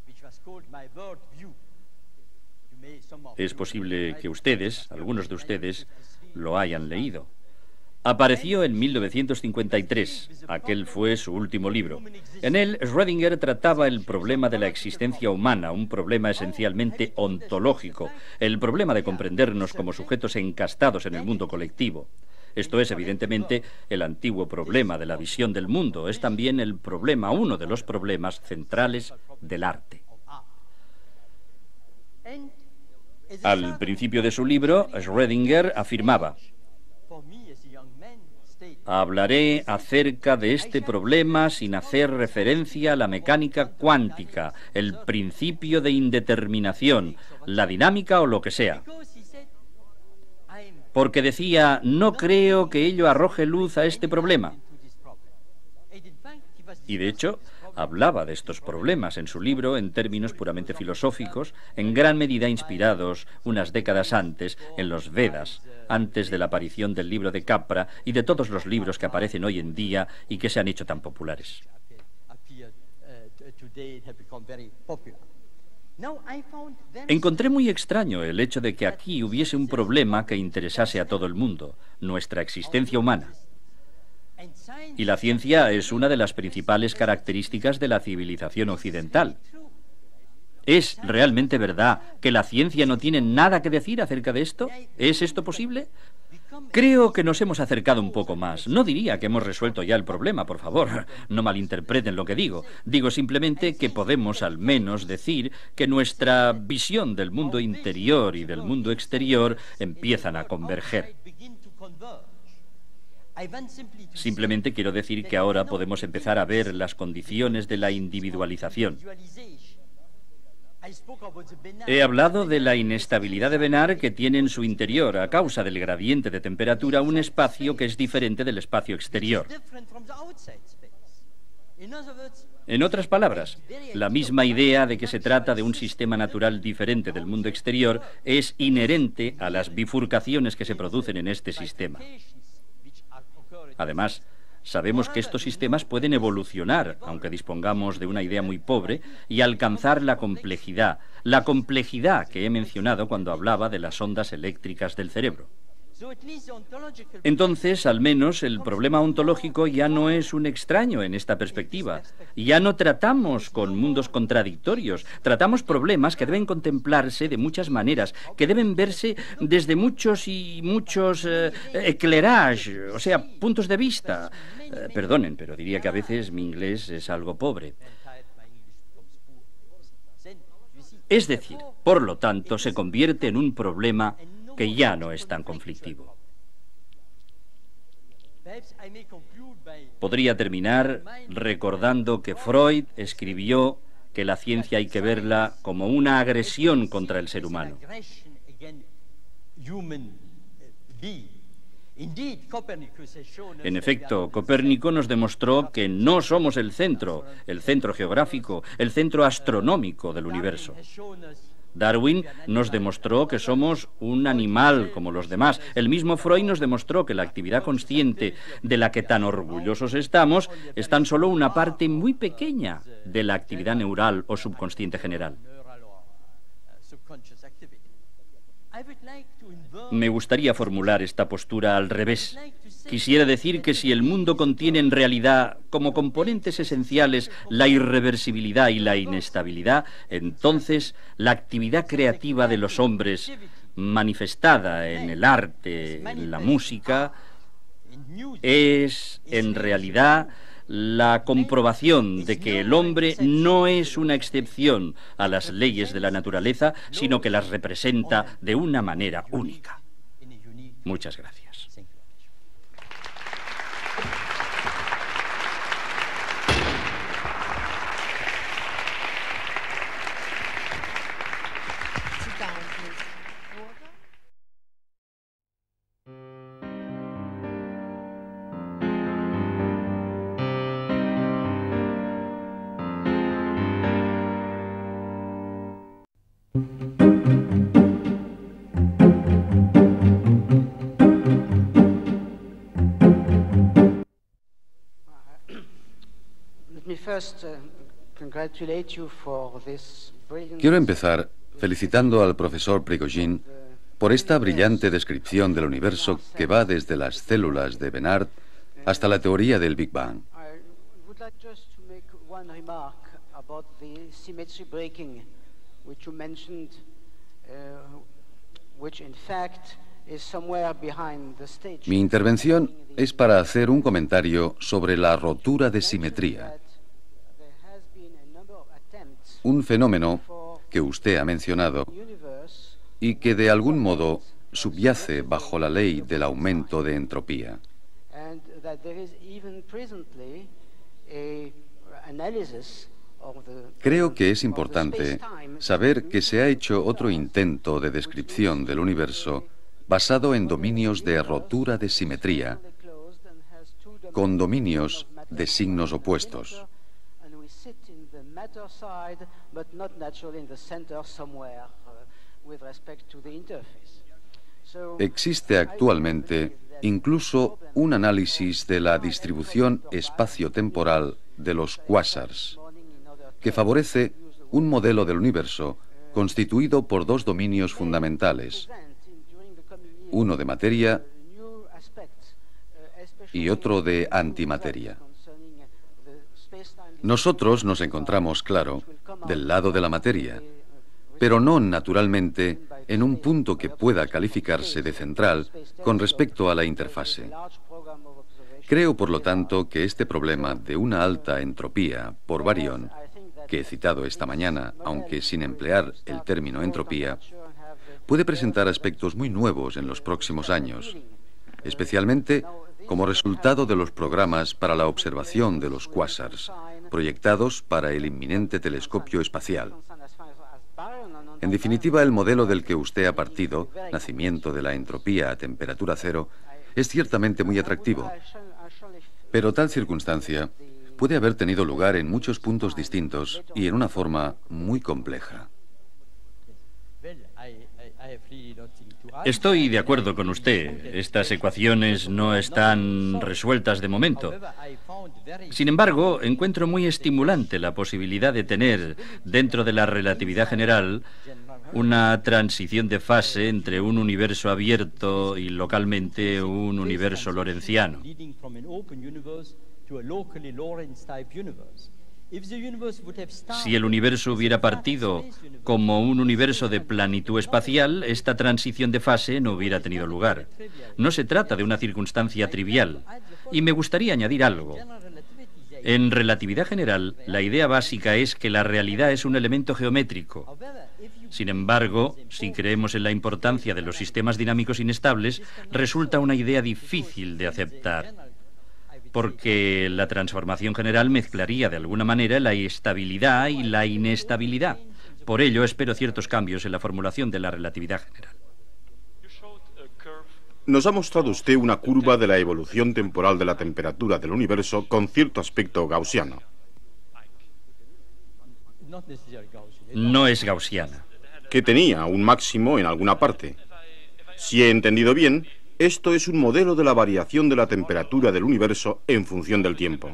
Speaker 3: Es posible que ustedes, algunos de ustedes, lo hayan leído. Apareció en mil novecientos cincuenta y tres. Aquel fue su último libro. En él, Schrödinger trataba el problema de la existencia humana, un problema esencialmente ontológico, el problema de comprendernos como sujetos encastados en el mundo colectivo. Esto es, evidentemente, el antiguo problema de la visión del mundo. Es también el problema, uno de los problemas centrales del arte. Al principio de su libro, Schrödinger afirmaba: hablaré acerca de este problema sin hacer referencia a la mecánica cuántica, el principio de indeterminación, la dinámica o lo que sea. Porque decía, no creo que ello arroje luz a este problema. Y de hecho, hablaba de estos problemas en su libro en términos puramente filosóficos, en gran medida inspirados unas décadas antes en los Vedas, antes de la aparición del libro de Capra y de todos los libros que aparecen hoy en día y que se han hecho tan populares. Encontré muy extraño el hecho de que aquí hubiese un problema que interesase a todo el mundo, nuestra existencia humana. Y la ciencia es una de las principales características de la civilización occidental. ¿Es realmente verdad que la ciencia no tiene nada que decir acerca de esto? ¿Es esto posible? Creo que nos hemos acercado un poco más. No diría que hemos resuelto ya el problema, por favor. No malinterpreten lo que digo. Digo simplemente que podemos al menos decir que nuestra visión del mundo interior y del mundo exterior empiezan a converger. Simplemente quiero decir que ahora podemos empezar a ver las condiciones de la individualización. He hablado de la inestabilidad de Bénard que tiene en su interior, a causa del gradiente de temperatura, un espacio que es diferente del espacio exterior. En otras palabras, la misma idea de que se trata de un sistema natural diferente del mundo exterior es inherente a las bifurcaciones que se producen en este sistema. Además, sabemos que estos sistemas pueden evolucionar, aunque dispongamos de una idea muy pobre, y alcanzar la complejidad, la complejidad que he mencionado cuando hablaba de las ondas eléctricas del cerebro. Entonces, al menos, el problema ontológico ya no es un extraño en esta perspectiva. Ya no tratamos con mundos contradictorios, tratamos problemas que deben contemplarse de muchas maneras, que deben verse desde muchos y muchos eh, éclairages, o sea, puntos de vista. Eh, perdonen, pero diría que a veces mi inglés es algo pobre. Es decir, por lo tanto, se convierte en un problema que ya no es tan conflictivo. Podría terminar recordando que Freud escribió que la ciencia hay que verla como una agresión contra el ser humano. En efecto, Copérnico nos demostró que no somos el centro, el centro geográfico, el centro astronómico del universo. Darwin nos demostró que somos un animal como los demás. El mismo Freud nos demostró que la actividad consciente de la que tan orgullosos estamos es tan solo una parte muy pequeña de la actividad neural o subconsciente general. Me gustaría formular esta postura al revés. Quisiera decir que si el mundo contiene en realidad como componentes esenciales la irreversibilidad y la inestabilidad, entonces la actividad creativa de los hombres, manifestada en el arte, en la música, es en realidad la comprobación de que el hombre no es una excepción a las leyes de la naturaleza, sino que las representa de una manera única. Muchas gracias.
Speaker 4: Quiero empezar felicitando al profesor Prigogine por esta brillante descripción del universo que va desde las células de Bénard hasta la teoría del Big Bang. Mi intervención es para hacer un comentario sobre la rotura de simetría, un fenómeno que usted ha mencionado y que de algún modo subyace bajo la ley del aumento de entropía. Creo que es importante saber que se ha hecho otro intento de descripción del universo basado en dominios de rotura de simetría, con dominios de signos opuestos. Existe actualmente incluso un análisis de la distribución espacio-temporal de los quasars, que favorece un modelo del universo constituido por dos dominios fundamentales, uno de materia y otro de antimateria. Nosotros nos encontramos, claro, del lado de la materia, pero no naturalmente en un punto que pueda calificarse de central con respecto a la interfase. Creo, por lo tanto, que este problema de una alta entropía por barión, que he citado esta mañana, aunque sin emplear el término entropía, puede presentar aspectos muy nuevos en los próximos años, especialmente como resultado de los programas para la observación de los quasars, proyectados para el inminente telescopio espacial. En definitiva, el modelo del que usted ha partido, nacimiento de la entropía a temperatura cero, es ciertamente muy atractivo. Pero tal circunstancia puede haber tenido lugar en muchos puntos distintos y en una forma muy compleja.
Speaker 3: Estoy de acuerdo con usted. Estas ecuaciones no están resueltas de momento. Sin embargo, encuentro muy estimulante la posibilidad de tener, dentro de la relatividad general, una transición de fase entre un universo abierto y localmente un universo lorentziano. Si el universo hubiera partido como un universo de planitud espacial, esta transición de fase no hubiera tenido lugar. No se trata de una circunstancia trivial. Y me gustaría añadir algo. En relatividad general, la idea básica es que la realidad es un elemento geométrico. Sin embargo, si creemos en la importancia de los sistemas dinámicos inestables, resulta una idea difícil de aceptar, porque la transformación general mezclaría de alguna manera la estabilidad y la inestabilidad. Por ello, espero ciertos cambios en la formulación de la relatividad general.
Speaker 5: Nos ha mostrado usted una curva de la evolución temporal de la temperatura del universo con cierto aspecto gaussiano.
Speaker 3: No es gaussiana.
Speaker 5: Que tenía un máximo en alguna parte. Si he entendido bien, esto es un modelo de la variación de la temperatura del universo en función del tiempo.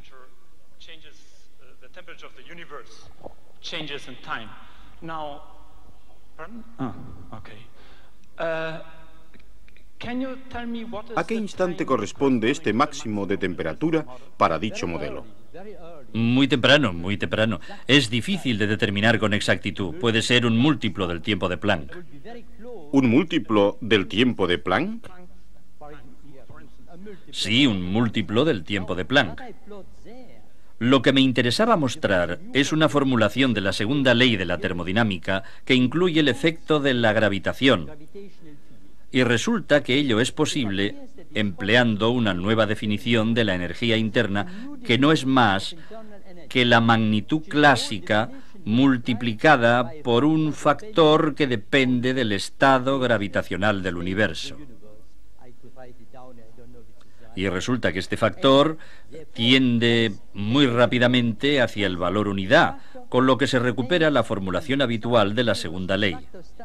Speaker 5: ¿A qué instante corresponde este máximo de temperatura para dicho modelo?
Speaker 3: Muy temprano, muy temprano. Es difícil de determinar con exactitud. Puede ser un múltiplo del tiempo de Planck.
Speaker 5: ¿Un múltiplo del tiempo de Planck?
Speaker 3: Sí, un múltiplo del tiempo de Planck. Lo que me interesaba mostrar es una formulación de la segunda ley de la termodinámica que incluye el efecto de la gravitación. Y resulta que ello es posible empleando una nueva definición de la energía interna que no es más que la magnitud clásica multiplicada por un factor que depende del estado gravitacional del universo. Y resulta que este factor tiende muy rápidamente hacia el valor unidad, con lo que se recupera la formulación habitual de la segunda ley.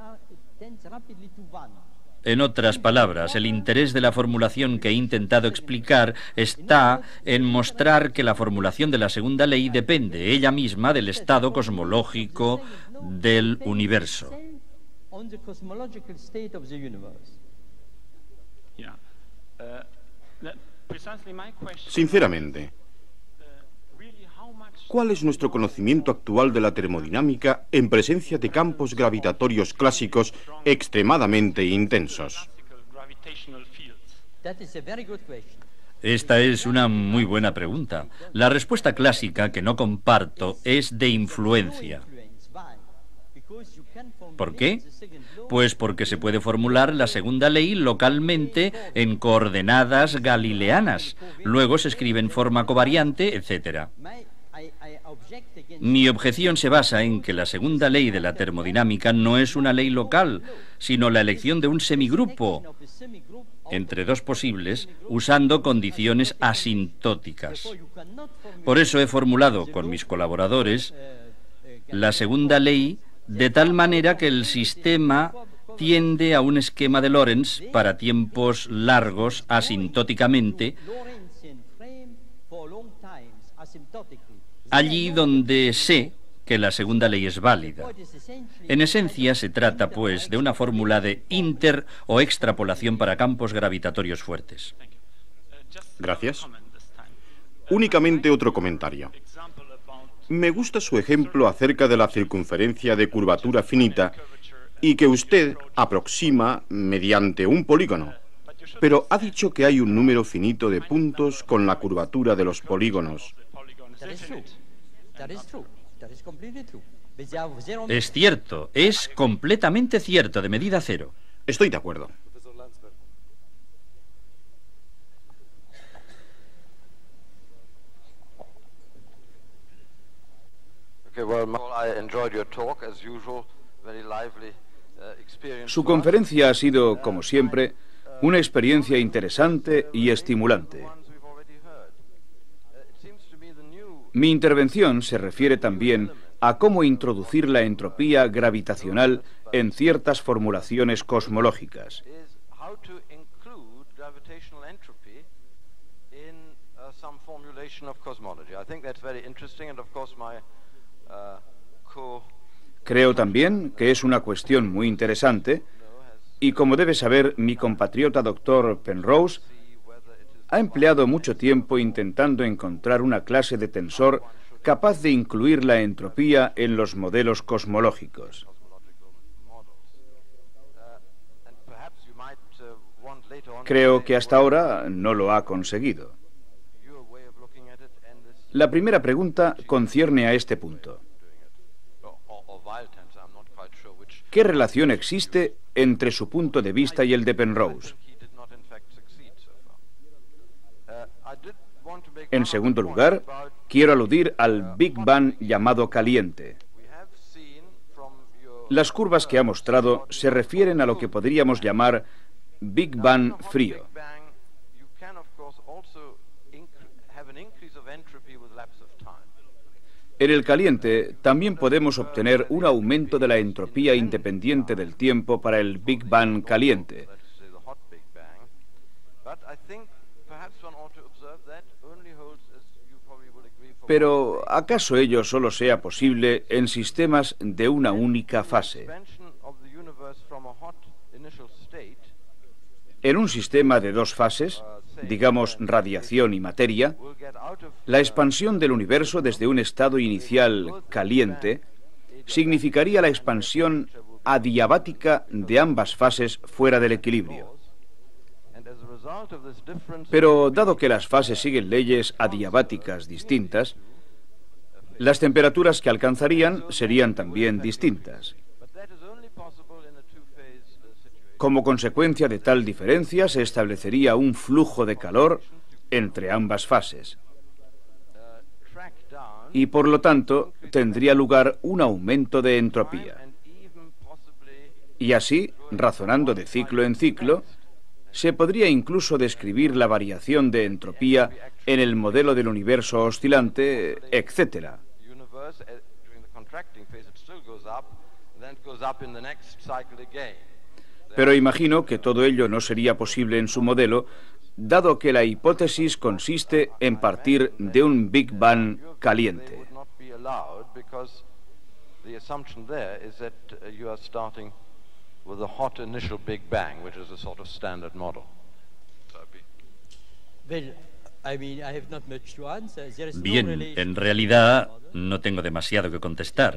Speaker 3: En otras palabras, el interés de la formulación que he intentado explicar está en mostrar que la formulación de la segunda ley depende ella misma del estado cosmológico del universo.
Speaker 5: Sinceramente, ¿cuál es nuestro conocimiento actual de la termodinámica en presencia de campos gravitatorios clásicos extremadamente intensos?
Speaker 3: Esta es una muy buena pregunta. La respuesta clásica, que no comparto, es de influencia. ¿Por qué? Pues porque se puede formular la segunda ley localmente en coordenadas galileanas. Luego se escribe en forma covariante, etcétera. Mi objeción se basa en que la segunda ley de la termodinámica no es una ley local, sino la elección de un semigrupo entre dos posibles usando condiciones asintóticas. Por eso he formulado con mis colaboradores la segunda ley de tal manera que el sistema tiende a un esquema de Lorentz para tiempos largos asintóticamente, allí donde sé que la segunda ley es válida. En esencia se trata, pues, de una fórmula de inter o extrapolación para campos gravitatorios fuertes.
Speaker 5: Gracias. Únicamente otro comentario. Me gusta su ejemplo acerca de la circunferencia de curvatura finita y que usted aproxima mediante un polígono. Pero ha dicho que hay un número finito de puntos con la curvatura de los polígonos.
Speaker 3: Es cierto, es completamente cierto, de medida cero.
Speaker 5: Estoy de acuerdo.
Speaker 6: Su conferencia ha sido, como siempre, una experiencia interesante y estimulante. Mi intervención se refiere también a cómo introducir la entropía gravitacional en ciertas formulaciones cosmológicas. Creo también que es una cuestión muy interesante y, como debe saber mi compatriota doctor Penrose, ha empleado mucho tiempo intentando encontrar una clase de tensor capaz de incluir la entropía en los modelos cosmológicos. Creo que hasta ahora no lo ha conseguido. La primera pregunta concierne a este punto. ¿Qué relación existe entre su punto de vista y el de Penrose? En segundo lugar, quiero aludir al Big Bang llamado caliente. Las curvas que ha mostrado se refieren a lo que podríamos llamar Big Bang frío. En el caliente también podemos obtener un aumento de la entropía independiente del tiempo para el Big Bang caliente. Pero ¿acaso ello solo sea posible en sistemas de una única fase? En un sistema de dos fases, digamos radiación y materia, la expansión del universo desde un estado inicial caliente significaría la expansión adiabática de ambas fases fuera del equilibrio. Pero dado que las fases siguen leyes adiabáticas distintas, las temperaturas que alcanzarían serían también distintas. Como consecuencia de tal diferencia se establecería un flujo de calor entre ambas fases. Y por lo tanto tendría lugar un aumento de entropía. Y así, razonando de ciclo en ciclo, se podría incluso describir la variación de entropía en el modelo del universo oscilante, etcétera. Pero imagino que todo ello no sería posible en su modelo, dado que la hipótesis consiste en partir de un Big Bang caliente.
Speaker 7: With a hot initial Big Bang, which is a sort of standard model.
Speaker 3: Bien, en realidad no tengo demasiado que contestar.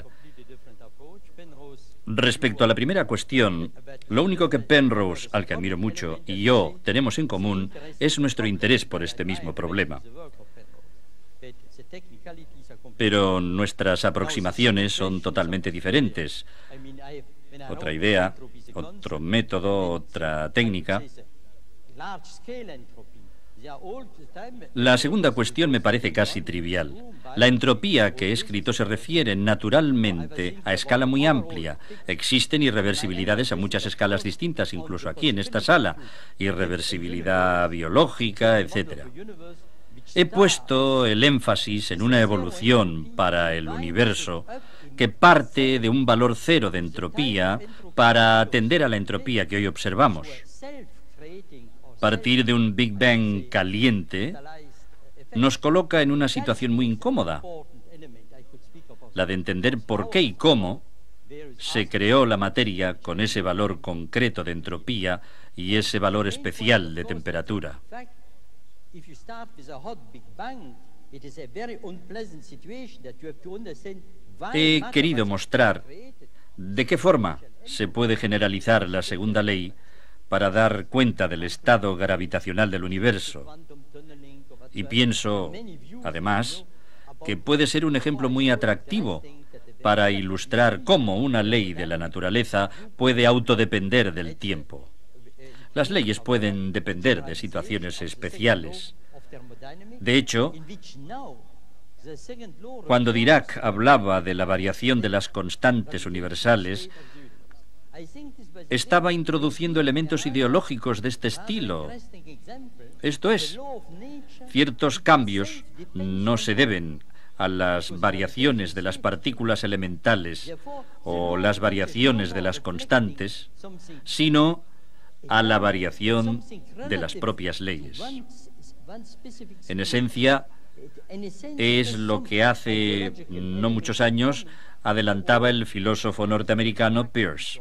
Speaker 3: Respecto a la primera cuestión, lo único que Penrose, al que admiro mucho, y yo tenemos en común es nuestro interés por este mismo problema. Pero nuestras aproximaciones son totalmente diferentes. Otra idea, otro método, otra técnica. La segunda cuestión me parece casi trivial. La entropía que he escrito se refiere naturalmente a escala muy amplia. Existen irreversibilidades a muchas escalas distintas, incluso aquí en esta sala. Irreversibilidad biológica, etcétera. He puesto el énfasis en una evolución para el universo que parte de un valor cero de entropía para atender a la entropía que hoy observamos. Partir de un Big Bang caliente nos coloca en una situación muy incómoda, la de entender por qué y cómo se creó la materia con ese valor concreto de entropía y ese valor especial de temperatura. He querido mostrar de qué forma se puede generalizar la segunda ley para dar cuenta del estado gravitacional del universo. Y pienso, además, que puede ser un ejemplo muy atractivo para ilustrar cómo una ley de la naturaleza puede autodepender del tiempo. Las leyes pueden depender de situaciones especiales. De hecho, cuando Dirac hablaba de la variación de las constantes universales, estaba introduciendo elementos ideológicos de este estilo. Esto es, ciertos cambios no se deben a las variaciones de las partículas elementales o las variaciones de las constantes, sino a la variación de las propias leyes. En esencia, es lo que hace no muchos años adelantaba el filósofo norteamericano Peirce.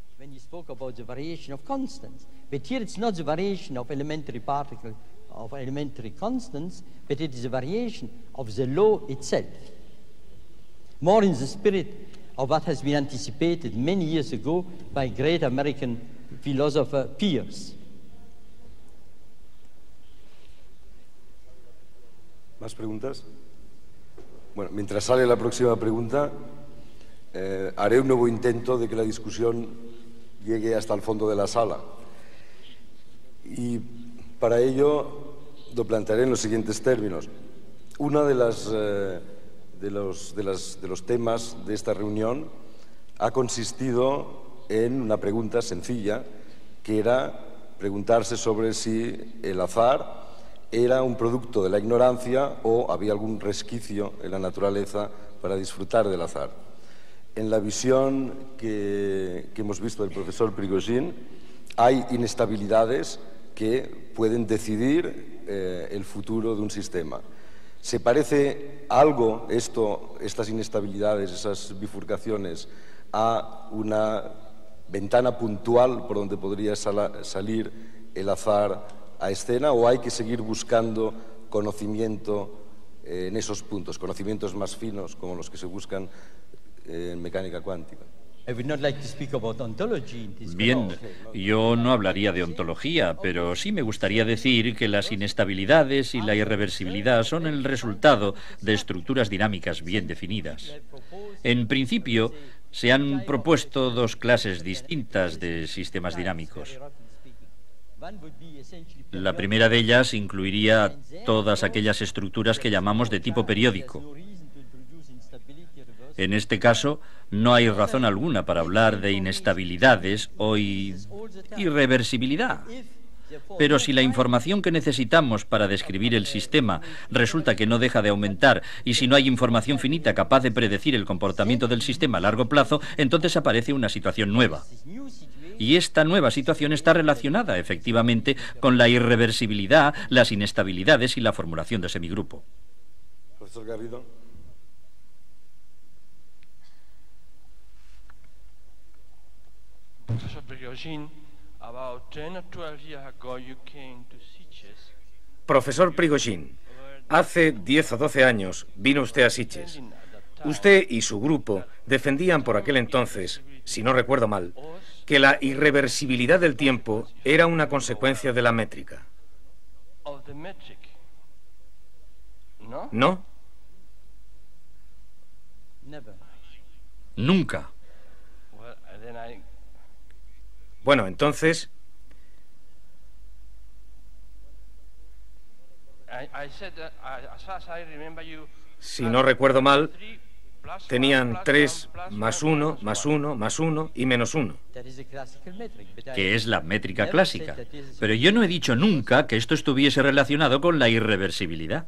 Speaker 8: of elementary constants, but it is a variation of the law itself. More in the spirit of what has been anticipated many years ago by great American philosopher Peirce.
Speaker 1: ¿Más preguntas? Bueno, mientras sale la próxima pregunta, eh, haré un nuevo intento de que la discusión llegue hasta el fondo de la sala. Y para ello lo plantearé en los siguientes términos. Uno de, las, eh, de, los, de, las, de los temas de esta reunión ha consistido en una pregunta sencilla, que era preguntarse sobre si el azar era un producto de la ignorancia o había algún resquicio en la naturaleza para disfrutar del azar. En la visión que, que hemos visto del profesor Prigogine, hay inestabilidades que pueden decidir eh, el futuro de un sistema. ¿Se parece algo esto, estas inestabilidades, esas bifurcaciones, a una ventana puntual por donde podría sal salir el azar a escena, o hay que seguir buscando conocimiento eh, en esos puntos, conocimientos más finos como los que se buscan eh, en mecánica cuántica?
Speaker 3: Bien, yo no hablaría de ontología, pero sí me gustaría decir que las inestabilidades y la irreversibilidad son el resultado de estructuras dinámicas bien definidas. En principio, se han propuesto dos clases distintas de sistemas dinámicos. La primera de ellas incluiría todas aquellas estructuras que llamamos de tipo periódico. En este caso, no hay razón alguna para hablar de inestabilidades o irreversibilidad. Pero si la información que necesitamos para describir el sistema resulta que no deja de aumentar, y si no hay información finita capaz de predecir el comportamiento del sistema a largo plazo, entonces aparece una situación nueva. Y esta nueva situación está relacionada, efectivamente, con la irreversibilidad, las inestabilidades y la formulación de semigrupo.
Speaker 1: Profesor Garrido.
Speaker 9: Professor Prigogine, about ten or twelve years ago you came to Sitges.
Speaker 10: Profesor Prigogine, hace diez o doce años vino usted a Sitges. Usted y su grupo defendían por aquel entonces, si no recuerdo mal, que la irreversibilidad del tiempo era una consecuencia de la métrica.
Speaker 9: Of the metric. No?
Speaker 10: ¿No?
Speaker 3: Nunca.
Speaker 10: Bueno, entonces... Si no recuerdo mal, tenían tres más uno, más uno, más uno y menos uno.
Speaker 3: Que es la métrica clásica. Pero yo no he dicho nunca que esto estuviese relacionado con la irreversibilidad.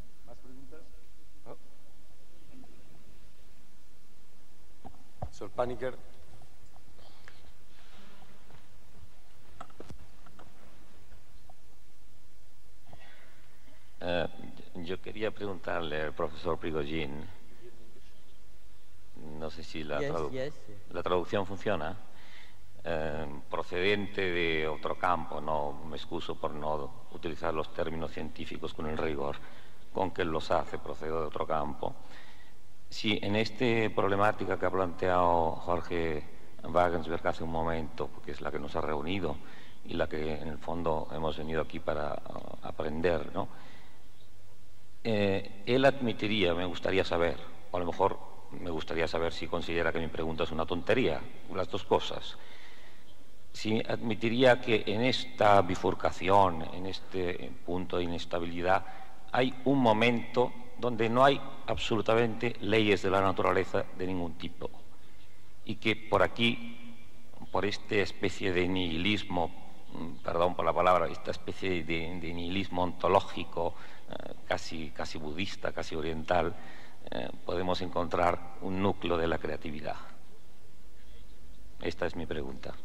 Speaker 1: Sir Paniker.
Speaker 11: Uh, yo quería preguntarle al profesor Prigogine, no sé si la, tradu yes, yes. la traducción funciona, eh, procedente de otro campo, no me excuso por no utilizar los términos científicos con el rigor con que los hace, procedo de otro campo. Si en esta problemática que ha planteado Jorge Wagensberg hace un momento, porque es la que nos ha reunido y la que en el fondo hemos venido aquí para uh, aprender, ¿no? Eh, él admitiría, me gustaría saber, o a lo mejor me gustaría saber si considera que mi pregunta es una tontería, las dos cosas, si admitiría que en esta bifurcación, en este punto de inestabilidad, hay un momento donde no hay absolutamente leyes de la naturaleza de ningún tipo y que por aquí, por esta especie de nihilismo, perdón por la palabra, esta especie de, de nihilismo ontológico, eh, casi, casi budista, casi oriental, eh, podemos encontrar un núcleo de la creatividad. Esta es mi pregunta.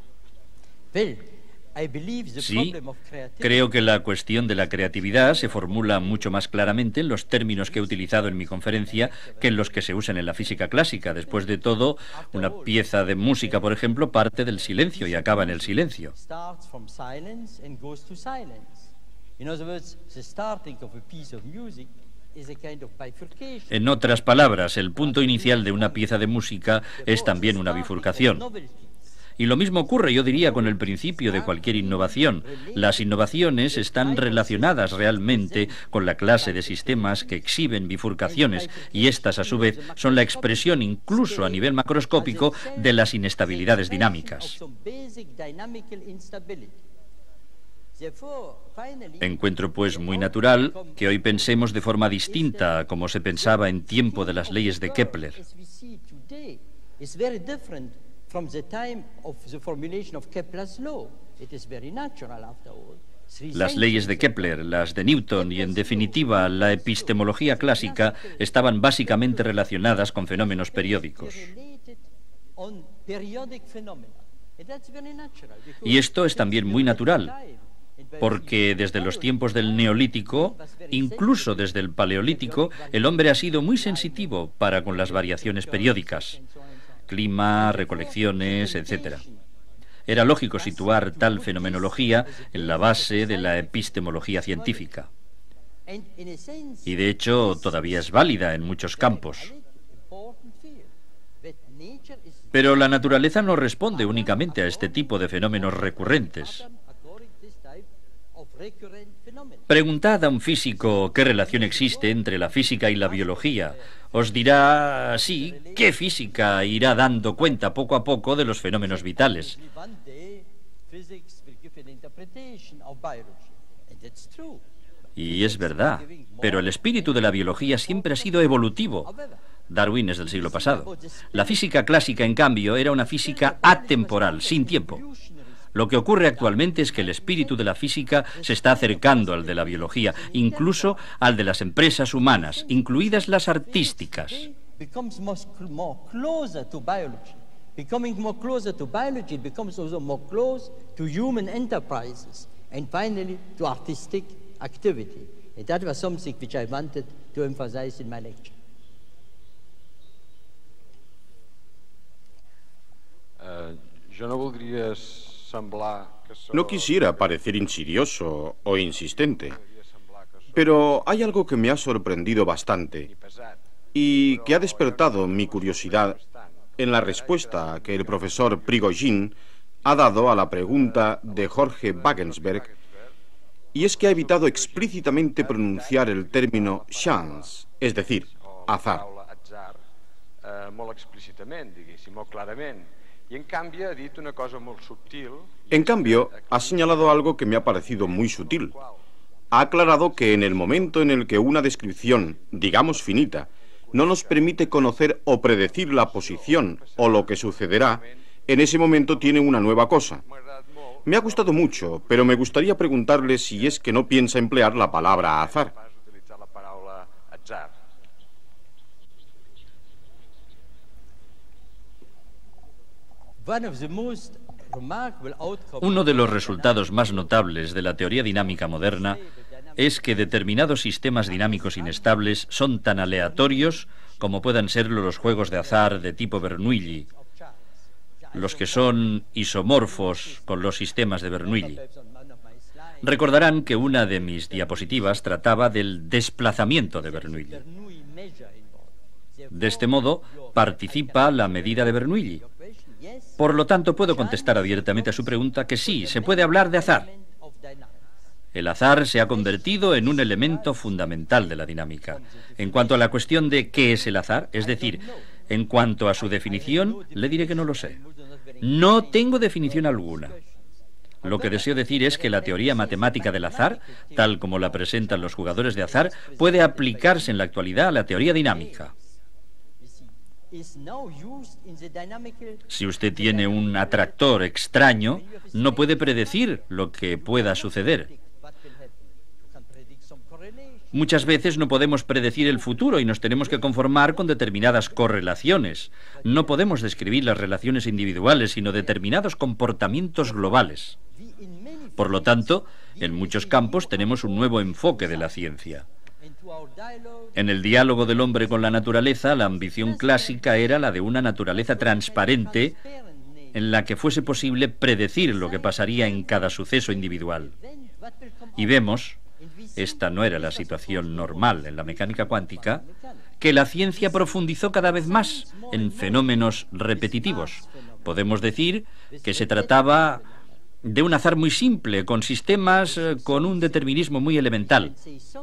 Speaker 3: Sí, creo que la cuestión de la creatividad se formula mucho más claramente en los términos que he utilizado en mi conferencia que en los que se usan en la física clásica. Después de todo, una pieza de música, por ejemplo, parte del silencio y acaba en el silencio. En otras palabras, el punto inicial de una pieza de música es también una bifurcación. Y lo mismo ocurre, yo diría, con el principio de cualquier innovación. Las innovaciones están relacionadas realmente con la clase de sistemas que exhiben bifurcaciones y estas, a su vez, son la expresión, incluso a nivel macroscópico, de las inestabilidades dinámicas. Encuentro, pues, muy natural que hoy pensemos de forma distinta a como se pensaba en tiempo de las leyes de Kepler. From the time of the formulation of Kepler's law, it is very natural after all. Las leyes de Kepler, las de Newton y, en definitiva, la epistemología clásica estaban básicamente relacionadas con fenómenos periódicos. Y esto es también muy natural, porque desde los tiempos del Neolítico, incluso desde el Paleolítico, el hombre ha sido muy sensitivo para con las variaciones periódicas. Clima, recolecciones, etcétera. Era lógico situar tal fenomenología en la base de la epistemología científica. Y de hecho todavía es válida en muchos campos. Pero la naturaleza no responde únicamente a este tipo de fenómenos recurrentes. Preguntad a un físico qué relación existe entre la física y la biología. Os dirá, sí, qué física irá dando cuenta poco a poco de los fenómenos vitales. Y es verdad, pero el espíritu de la biología siempre ha sido evolutivo. Darwin es del siglo pasado. La física clásica, en cambio, era una física atemporal, sin tiempo. Lo que ocurre actualmente es que el espíritu de la física se está acercando al de la biología, incluso al de las empresas humanas, incluidas las artísticas. Becoming more closer to biology, it becomes also more close to human enterprises and finally to artistic activity. And that was something which I wanted to emphasize in my lecture.
Speaker 2: Uh, jo no voldria semblar que sóc...
Speaker 5: No quisiera parecer insidioso o insistente, pero hay algo que me ha sorprendido bastante y que ha despertado mi curiosidad en la respuesta que el profesor Prigogine ha dado a la pregunta de Jorge Wagensberg, y es que ha evitado explícitamente pronunciar el término chance, es decir, azar.
Speaker 2: eh, molt explícitament, diguéssim, molt clarament. I en canvi ha dit una cosa molt subtil.
Speaker 5: En cambio, ha señalado algo que me ha parecido muy sutil. Ha aclarado que en el momento en el que una descripción, digamos finita, no nos permite conocer o predecir la posición o lo que sucederá, en ese momento tiene una nueva cosa. Me ha gustado mucho, pero me gustaría preguntarle si es que no piensa emplear la palabra azar.
Speaker 3: Uno de los resultados más notables de la teoría dinámica moderna es que determinados sistemas dinámicos inestables son tan aleatorios como puedan serlo los juegos de azar de tipo Bernoulli, los que son isomorfos con los sistemas de Bernoulli. Recordarán que una de mis diapositivas trataba del desplazamiento de Bernoulli. De este modo, participa la medida de Bernoulli. Por lo tanto, puedo contestar abiertamente a su pregunta que sí, se puede hablar de azar. El azar se ha convertido en un elemento fundamental de la dinámica. En cuanto a la cuestión de qué es el azar, es decir, en cuanto a su definición, le diré que no lo sé. No tengo definición alguna. Lo que deseo decir es que la teoría matemática del azar, tal como la presentan los jugadores de azar, puede aplicarse en la actualidad a la teoría dinámica. Si usted tiene un atractor extraño, no puede predecir lo que pueda suceder. Muchas veces no podemos predecir el futuro y nos tenemos que conformar con determinadas correlaciones. No podemos describir las relaciones individuales, sino determinados comportamientos globales. Por lo tanto, en muchos campos tenemos un nuevo enfoque de la ciencia. En el diálogo del hombre con la naturaleza, la ambición clásica era la de una naturaleza transparente en la que fuese posible predecir lo que pasaría en cada suceso individual. Y vemos, esta no era la situación normal en la mecánica cuántica, que la ciencia profundizó cada vez más en fenómenos repetitivos. Podemos decir que se trataba de un azar muy simple, con sistemas eh, con un determinismo muy elemental.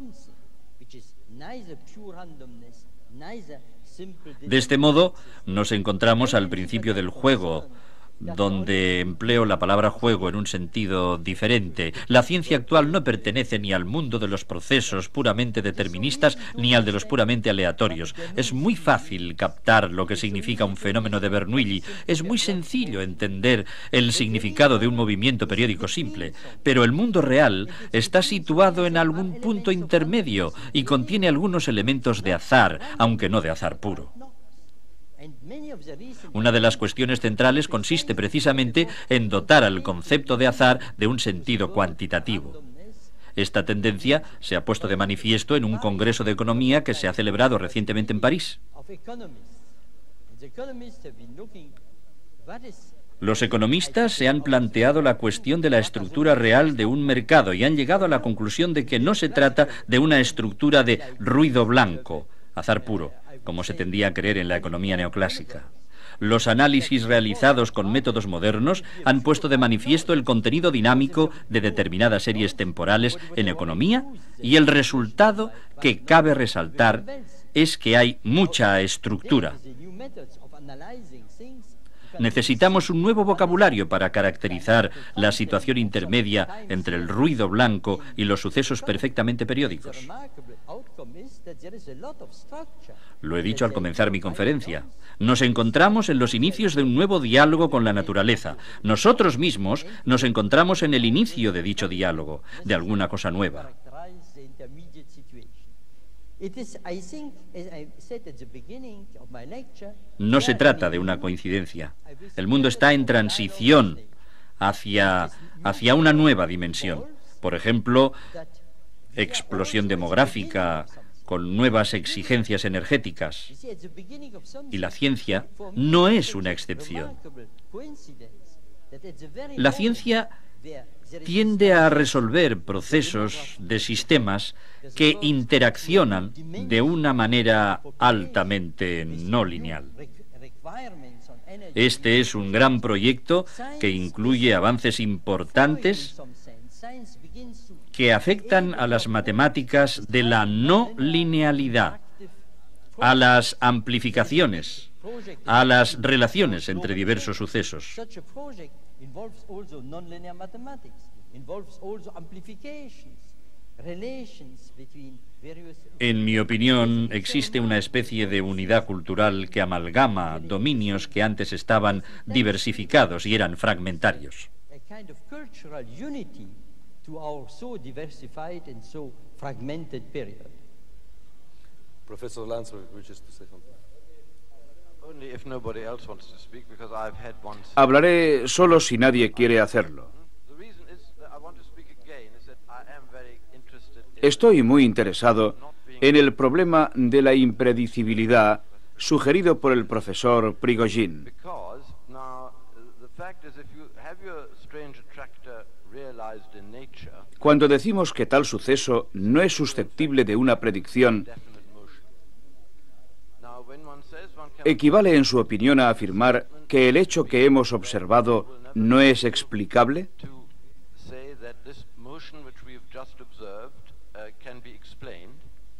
Speaker 3: De este modo, nos encontramos al principio del juego, donde empleo la palabra juego en un sentido diferente. La ciencia actual no pertenece ni al mundo de los procesos puramente deterministas ni al de los puramente aleatorios. Es muy fácil captar lo que significa un fenómeno de Bernoulli. Es muy sencillo entender el significado de un movimiento periódico simple. Pero el mundo real está situado en algún punto intermedio y contiene algunos elementos de azar, aunque no de azar puro. Una de las cuestiones centrales consiste precisamente en dotar al concepto de azar de un sentido cuantitativo. Esta tendencia se ha puesto de manifiesto en un congreso de economía que se ha celebrado recientemente en París. Los economistas se han planteado la cuestión de la estructura real de un mercado y han llegado a la conclusión de que no se trata de una estructura de ruido blanco, azar puro, como se tendía a creer en la economía neoclásica. Los análisis realizados con métodos modernos han puesto de manifiesto el contenido dinámico de determinadas series temporales en economía y el resultado que cabe resaltar es que hay mucha estructura. Necesitamos un nuevo vocabulario para caracterizar la situación intermedia entre el ruido blanco y los sucesos perfectamente periódicos. Lo he dicho al comenzar mi conferencia. Nos encontramos en los inicios de un nuevo diálogo con la naturaleza. Nosotros mismos nos encontramos en el inicio de dicho diálogo, de alguna cosa nueva. No se trata de una coincidencia. El mundo está en transición hacia, hacia una nueva dimensión. Por ejemplo, explosión demográfica con nuevas exigencias energéticas. Y la ciencia no es una excepción. La ciencia tiende a resolver procesos de sistemas que interaccionan de una manera altamente no lineal. Este es un gran proyecto que incluye avances importantes que afectan a las matemáticas de la no linealidad, a las amplificaciones, a las relaciones entre diversos sucesos. En mi opinión, existe una especie de unidad cultural que amalgama dominios que antes estaban diversificados y eran fragmentarios.
Speaker 1: Professor Landsberg wishes to say something.
Speaker 7: Only if nobody else wants to speak, because I've had one.
Speaker 6: Hablaré solo si nadie quiere hacerlo.
Speaker 7: The reason is that I want to speak again is that I am very interested in
Speaker 6: Estoy muy interesado en el problema de la impredecibilidad sugerido por el profesor Prigogine.
Speaker 7: because now the fact is if you have your strange attractor realized in nature,
Speaker 6: Cuando decimos que tal suceso no es susceptible de una predicción,
Speaker 7: definite motion. Now when one says one can
Speaker 6: ¿equivale en su opinión a afirmar que el hecho que hemos observado no es explicable?
Speaker 7: to say that this motion which we have just observed uh, can be explained.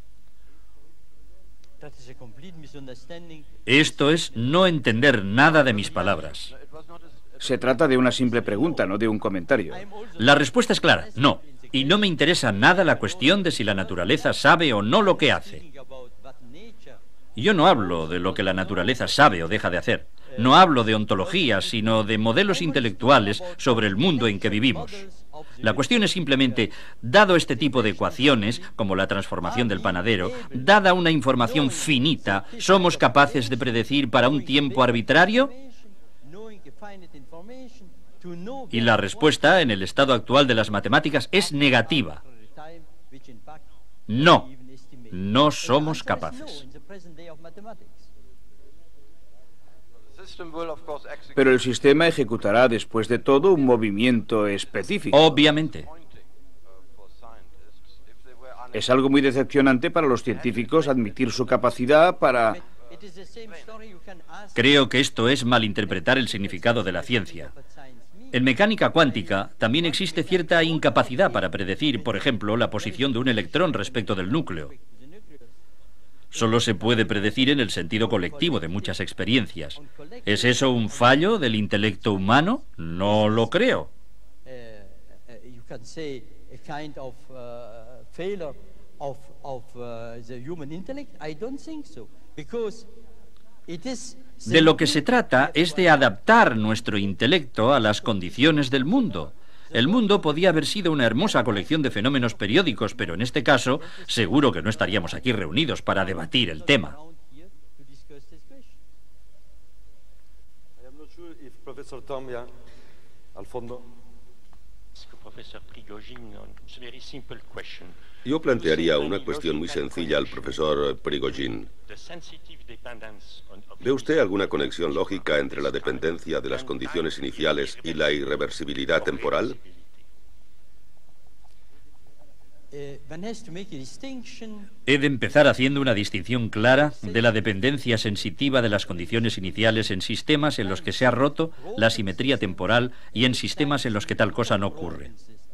Speaker 3: Esto es no entender nada de mis palabras.
Speaker 6: Se trata de una simple pregunta, no de un comentario.
Speaker 3: La respuesta es clara, no. Y no me interesa nada la cuestión de si la naturaleza sabe o no lo que hace. Yo no hablo de lo que la naturaleza sabe o deja de hacer. No hablo de ontología, sino de modelos intelectuales sobre el mundo en que vivimos. La cuestión es simplemente, dado este tipo de ecuaciones, como la transformación del panadero, dada una información finita, ¿somos capaces de predecir para un tiempo arbitrario? Y la respuesta en el estado actual de las matemáticas es negativa. No, no somos capaces.
Speaker 6: Pero el sistema ejecutará después de todo un movimiento específico.
Speaker 3: Obviamente.
Speaker 6: Es algo muy decepcionante para los científicos admitir su capacidad para...
Speaker 3: Creo que esto es malinterpretar el significado de la ciencia. En mecánica cuántica también existe cierta incapacidad para predecir, por ejemplo, la posición de un electrón respecto del núcleo. Solo se puede predecir en el sentido colectivo de muchas experiencias. ¿Es eso un fallo del intelecto humano? No lo creo. De lo que se trata es de adaptar nuestro intelecto a las condiciones del mundo. El mundo podía haber sido una hermosa colección de fenómenos periódicos, pero en este caso seguro que no estaríamos aquí reunidos para debatir el tema.
Speaker 1: Profesor Tomia, al fondo.
Speaker 12: Yo plantearía una cuestión muy sencilla al profesor Prigogine. ¿Ve usted alguna conexión lógica entre la dependencia de las condiciones iniciales y la irreversibilidad temporal?
Speaker 3: He de empezar haciendo una distinción clara de la dependencia sensitiva de las condiciones iniciales en sistemas en los que se ha roto la simetría temporal y en sistemas en los que tal cosa no ocurre.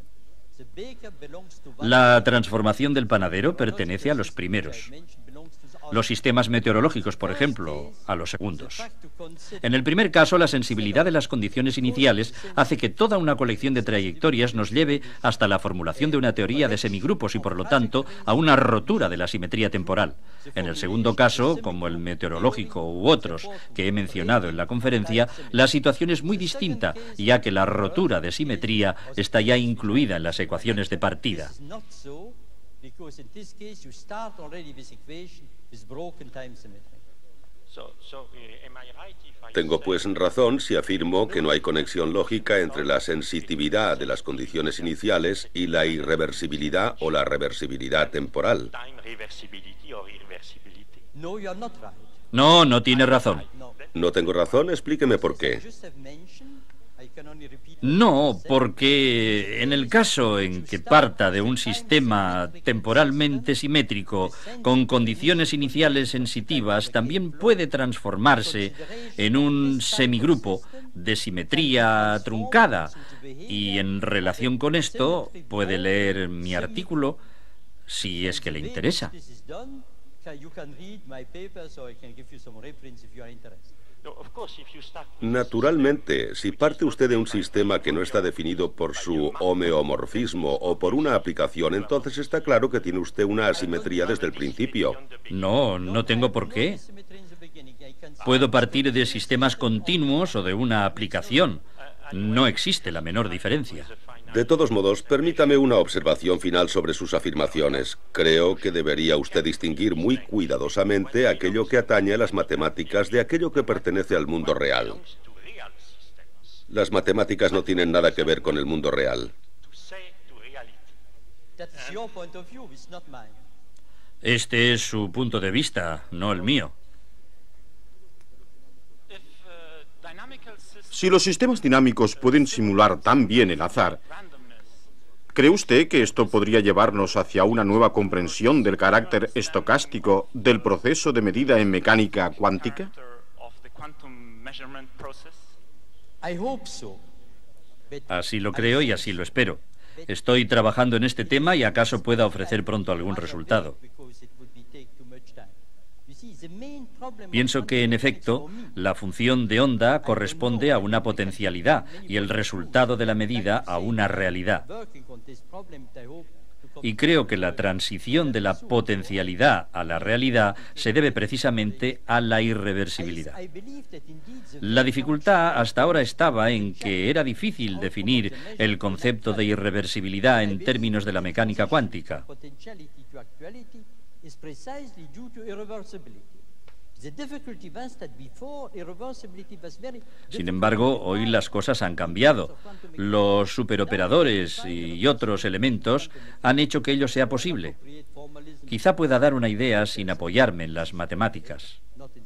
Speaker 3: La transformación del panadero pertenece a los primeros. Los sistemas meteorológicos, por ejemplo, a los segundos. En el primer caso, la sensibilidad de las condiciones iniciales hace que toda una colección de trayectorias nos lleve hasta la formulación de una teoría de semigrupos y, por lo tanto, a una rotura de la simetría temporal. En el segundo caso, como el meteorológico u otros que he mencionado en la conferencia, la situación es muy distinta, ya que la rotura de simetría está ya incluida en las ecuaciones de partida.
Speaker 12: Tengo pues razón si afirmo que no hay conexión lógica entre la sensitividad de las condiciones iniciales y la irreversibilidad o la reversibilidad temporal.
Speaker 3: No, no tiene razón.
Speaker 12: ¿No tengo razón? Explíqueme por qué.
Speaker 3: No, porque en el caso en que parta de un sistema temporalmente simétrico con condiciones iniciales sensitivas, también puede transformarse en un semigrupo de simetría truncada. Y en relación con esto, puede leer mi artículo si es que le interesa.
Speaker 12: Naturalmente, si parte usted de un sistema que no está definido por su homeomorfismo o por una aplicación, entonces está claro que tiene usted una asimetría desde el principio.
Speaker 3: No, no tengo por qué. Puedo partir de sistemas continuos o de una aplicación. No existe la menor diferencia.
Speaker 12: De todos modos, permítame una observación final sobre sus afirmaciones. Creo que debería usted distinguir muy cuidadosamente aquello que atañe a las matemáticas de aquello que pertenece al mundo real. Las matemáticas no tienen nada que ver con el mundo real.
Speaker 3: Este es su punto de vista, no el mío.
Speaker 5: Si los sistemas dinámicos pueden simular tan bien el azar, ¿cree usted que esto podría llevarnos hacia una nueva comprensión del carácter estocástico del proceso de medida en mecánica cuántica?
Speaker 3: Así lo creo y así lo espero. Estoy trabajando en este tema y acaso pueda ofrecer pronto algún resultado. Pienso que, en efecto, la función de onda corresponde a una potencialidad y el resultado de la medida a una realidad. Y creo que la transición de la potencialidad a la realidad se debe precisamente a la irreversibilidad. La dificultad hasta ahora estaba en que era difícil definir el concepto de irreversibilidad en términos de la mecánica cuántica. Sin embargo, hoy las cosas han cambiado. Los superoperadores y otros elementos han hecho que ello sea posible. Quizá pueda dar una idea sin apoyarme en las matemáticas.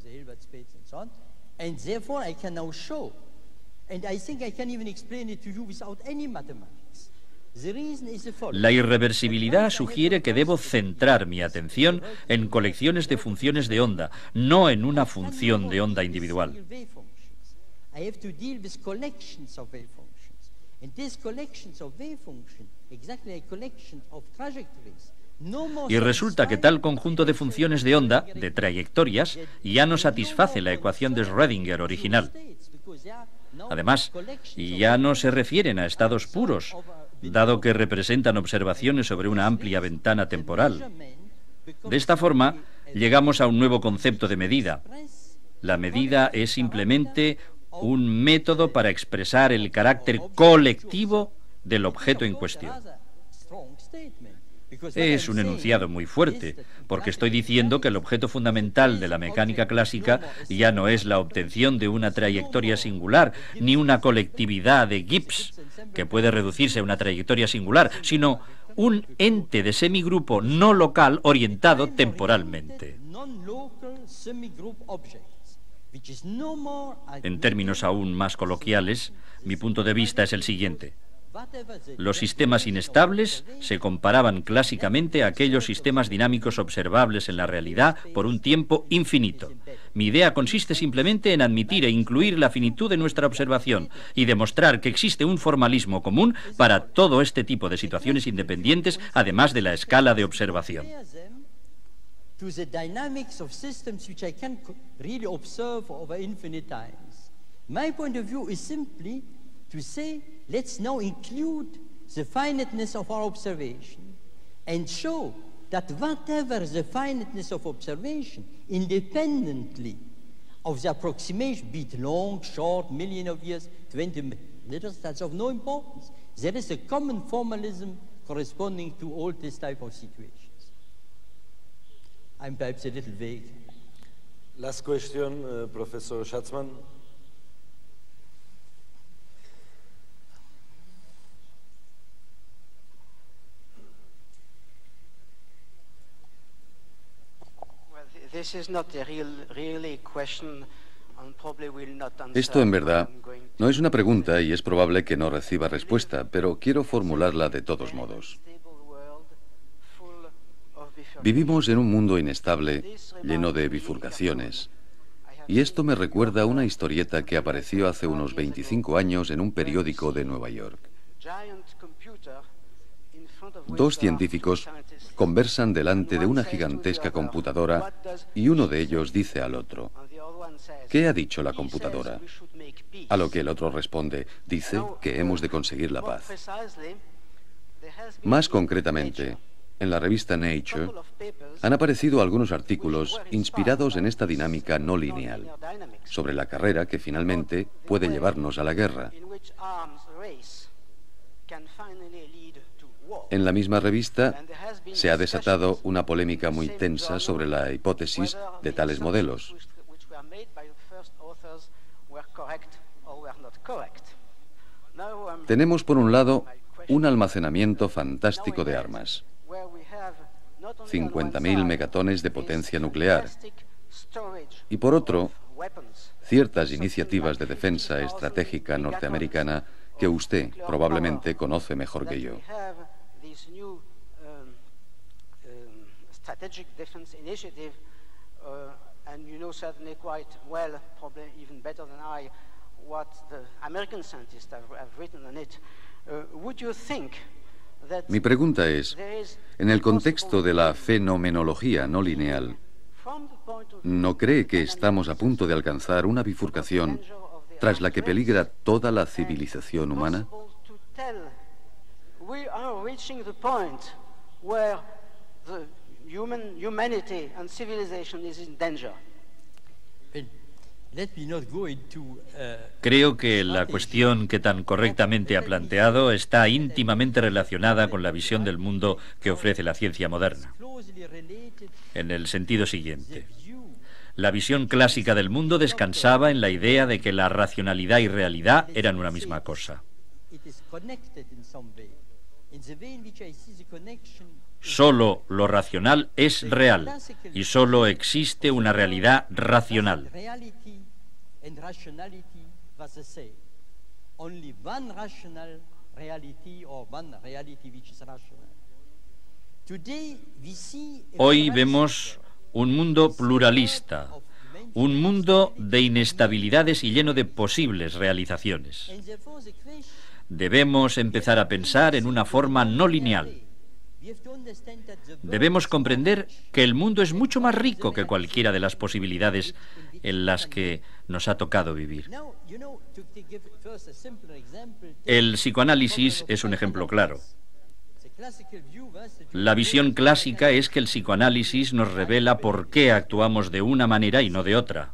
Speaker 3: La irreversibilidad sugiere que debo centrar mi atención en colecciones de funciones de onda, no en una función de onda individual. Y resulta que tal conjunto de funciones de onda, de trayectorias, ya no satisface la ecuación de Schrödinger original. Además, ya no se refieren a estados puros, dado que representan observaciones sobre una amplia ventana temporal. De esta forma, llegamos a un nuevo concepto de medida. La medida es simplemente un método para expresar el carácter colectivo del objeto en cuestión. Es un enunciado muy fuerte, porque estoy diciendo que el objeto fundamental de la mecánica clásica ya no es la obtención de una trayectoria singular, ni una colectividad de Gibbs, que puede reducirse a una trayectoria singular, sino un ente de semigrupo no local orientado temporalmente. En términos aún más coloquiales, mi punto de vista es el siguiente. Los sistemas inestables se comparaban clásicamente a aquellos sistemas dinámicos observables en la realidad por un tiempo infinito. Mi idea consiste simplemente en admitir e incluir la finitud de nuestra observación y demostrar que existe un formalismo común para todo este tipo de situaciones independientes, además de la escala de observación.
Speaker 8: To say, let's now include the finiteness of our observation and show that whatever the finiteness of observation, independently of the approximation, be it long, short, million of years, twenty liters, that's of no importance. There is a common formalism corresponding to all this type of situations. I'm perhaps a little vague.
Speaker 13: Last question, uh, Professor Schatzman.
Speaker 4: Esto en verdad no es una pregunta y es probable que no reciba respuesta, pero quiero formularla de todos modos. Vivimos en un mundo inestable, lleno de bifurcaciones, y esto me recuerda a una historieta que apareció hace unos veinticinco años en un periódico de Nueva York. dos científicos conversan delante de una gigantesca computadora y uno de ellos dice al otro: ¿qué ha dicho la computadora? A lo que el otro responde: dice que hemos de conseguir la paz. Más concretamente, en la revista Nature han aparecido algunos artículos inspirados en esta dinámica no lineal, sobre la carrera que finalmente puede llevarnos a la guerra. En la misma revista se ha desatado una polémica muy tensa sobre la hipótesis de tales modelos. Tenemos por un lado un almacenamiento fantástico de armas, cincuenta mil megatones de potencia nuclear, y por otro, ciertas iniciativas de defensa estratégica norteamericana que usted probablemente conoce mejor que yo. Mi pregunta es, en el contexto de la fenomenología no lineal, ¿no cree que estamos a punto de alcanzar una bifurcación tras la que peligra toda la civilización humana?
Speaker 3: Creo que la cuestión que tan correctamente ha planteado está íntimamente relacionada con la visión del mundo que ofrece la ciencia moderna, en el sentido siguiente. La visión clásica del mundo descansaba en la idea de que la racionalidad y realidad eran una misma cosa. Solo lo racional es real y solo existe una realidad racional. Hoy vemos un mundo pluralista, un mundo de inestabilidades y lleno de posibles realizaciones. Debemos empezar a pensar en una forma no lineal. Debemos comprender que el mundo es mucho más rico que cualquiera de las posibilidades en las que nos ha tocado vivir. El psicoanálisis es un ejemplo claro. La visión clásica es que el psicoanálisis nos revela por qué actuamos de una manera y no de otra.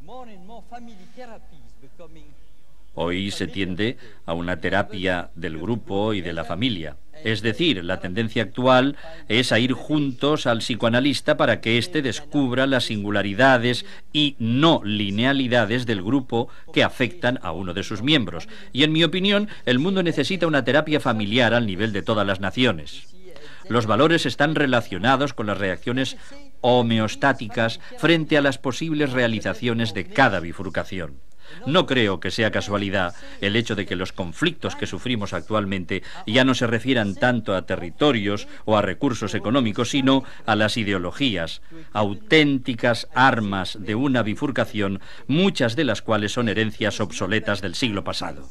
Speaker 3: Hoy se tiende a una terapia del grupo y de la familia. Es decir, la tendencia actual es a ir juntos al psicoanalista para que éste descubra las singularidades y no linealidades del grupo que afectan a uno de sus miembros. Y en mi opinión, el mundo necesita una terapia familiar al nivel de todas las naciones. Los valores están relacionados con las reacciones homeostáticas frente a las posibles realizaciones de cada bifurcación. No creo que sea casualidad el hecho de que los conflictos que sufrimos actualmente ya no se refieran tanto a territorios o a recursos económicos, sino a las ideologías, auténticas armas de una bifurcación, muchas de las cuales son herencias obsoletas del siglo pasado.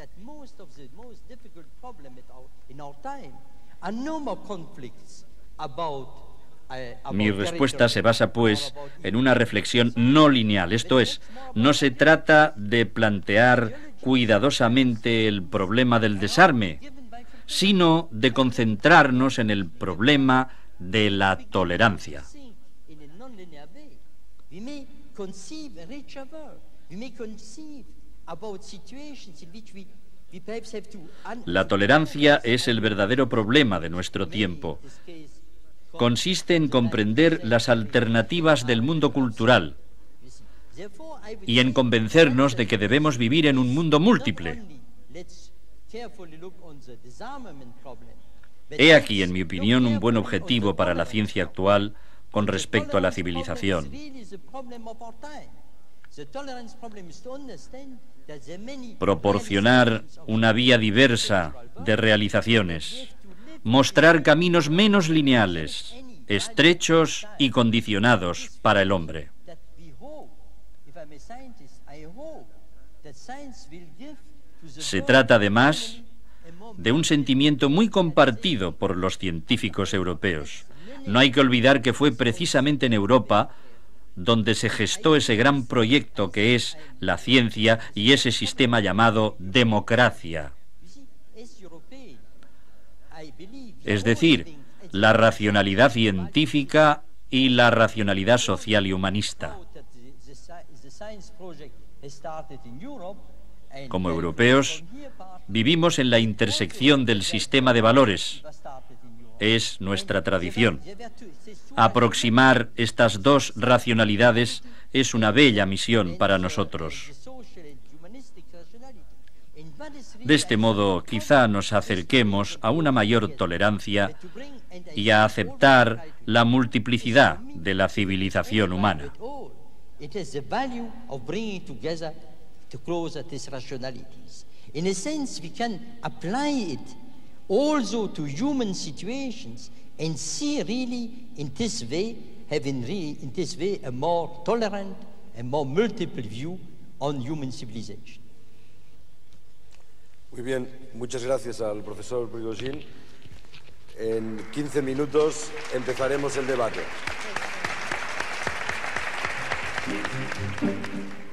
Speaker 3: Mi respuesta se basa, pues, en una reflexión no lineal. Esto es, no se trata de plantear cuidadosamente el problema del desarme, sino de concentrarnos en el problema de la tolerancia. La tolerancia es el verdadero problema de nuestro tiempo. Consiste en comprender las alternativas del mundo cultural y en convencernos de que debemos vivir en un mundo múltiple. He aquí, en mi opinión, un buen objetivo para la ciencia actual con respecto a la civilización. Proporcionar una vía diversa de realizaciones. Mostrar caminos menos lineales, estrechos y condicionados para el hombre. Se trata además de un sentimiento muy compartido por los científicos europeos. No hay que olvidar que fue precisamente en Europa donde se gestó ese gran proyecto que es la ciencia y ese sistema llamado democracia. Es decir, la racionalidad científica y la racionalidad social y humanista. Como europeos, vivimos en la intersección del sistema de valores. Es nuestra tradición. Aproximar estas dos racionalidades es una bella misión para nosotros. De este modo, quizá nos acerquemos a una mayor tolerancia y a aceptar la multiplicidad de la civilización humana.
Speaker 8: In a sense, we can apply it also to human situations and see really in this way, having really in this way a more tolerant and more multiple view on human civilization.
Speaker 13: Muy bien, muchas gracias al profesor Prigogine. En quince minutos empezaremos el debate.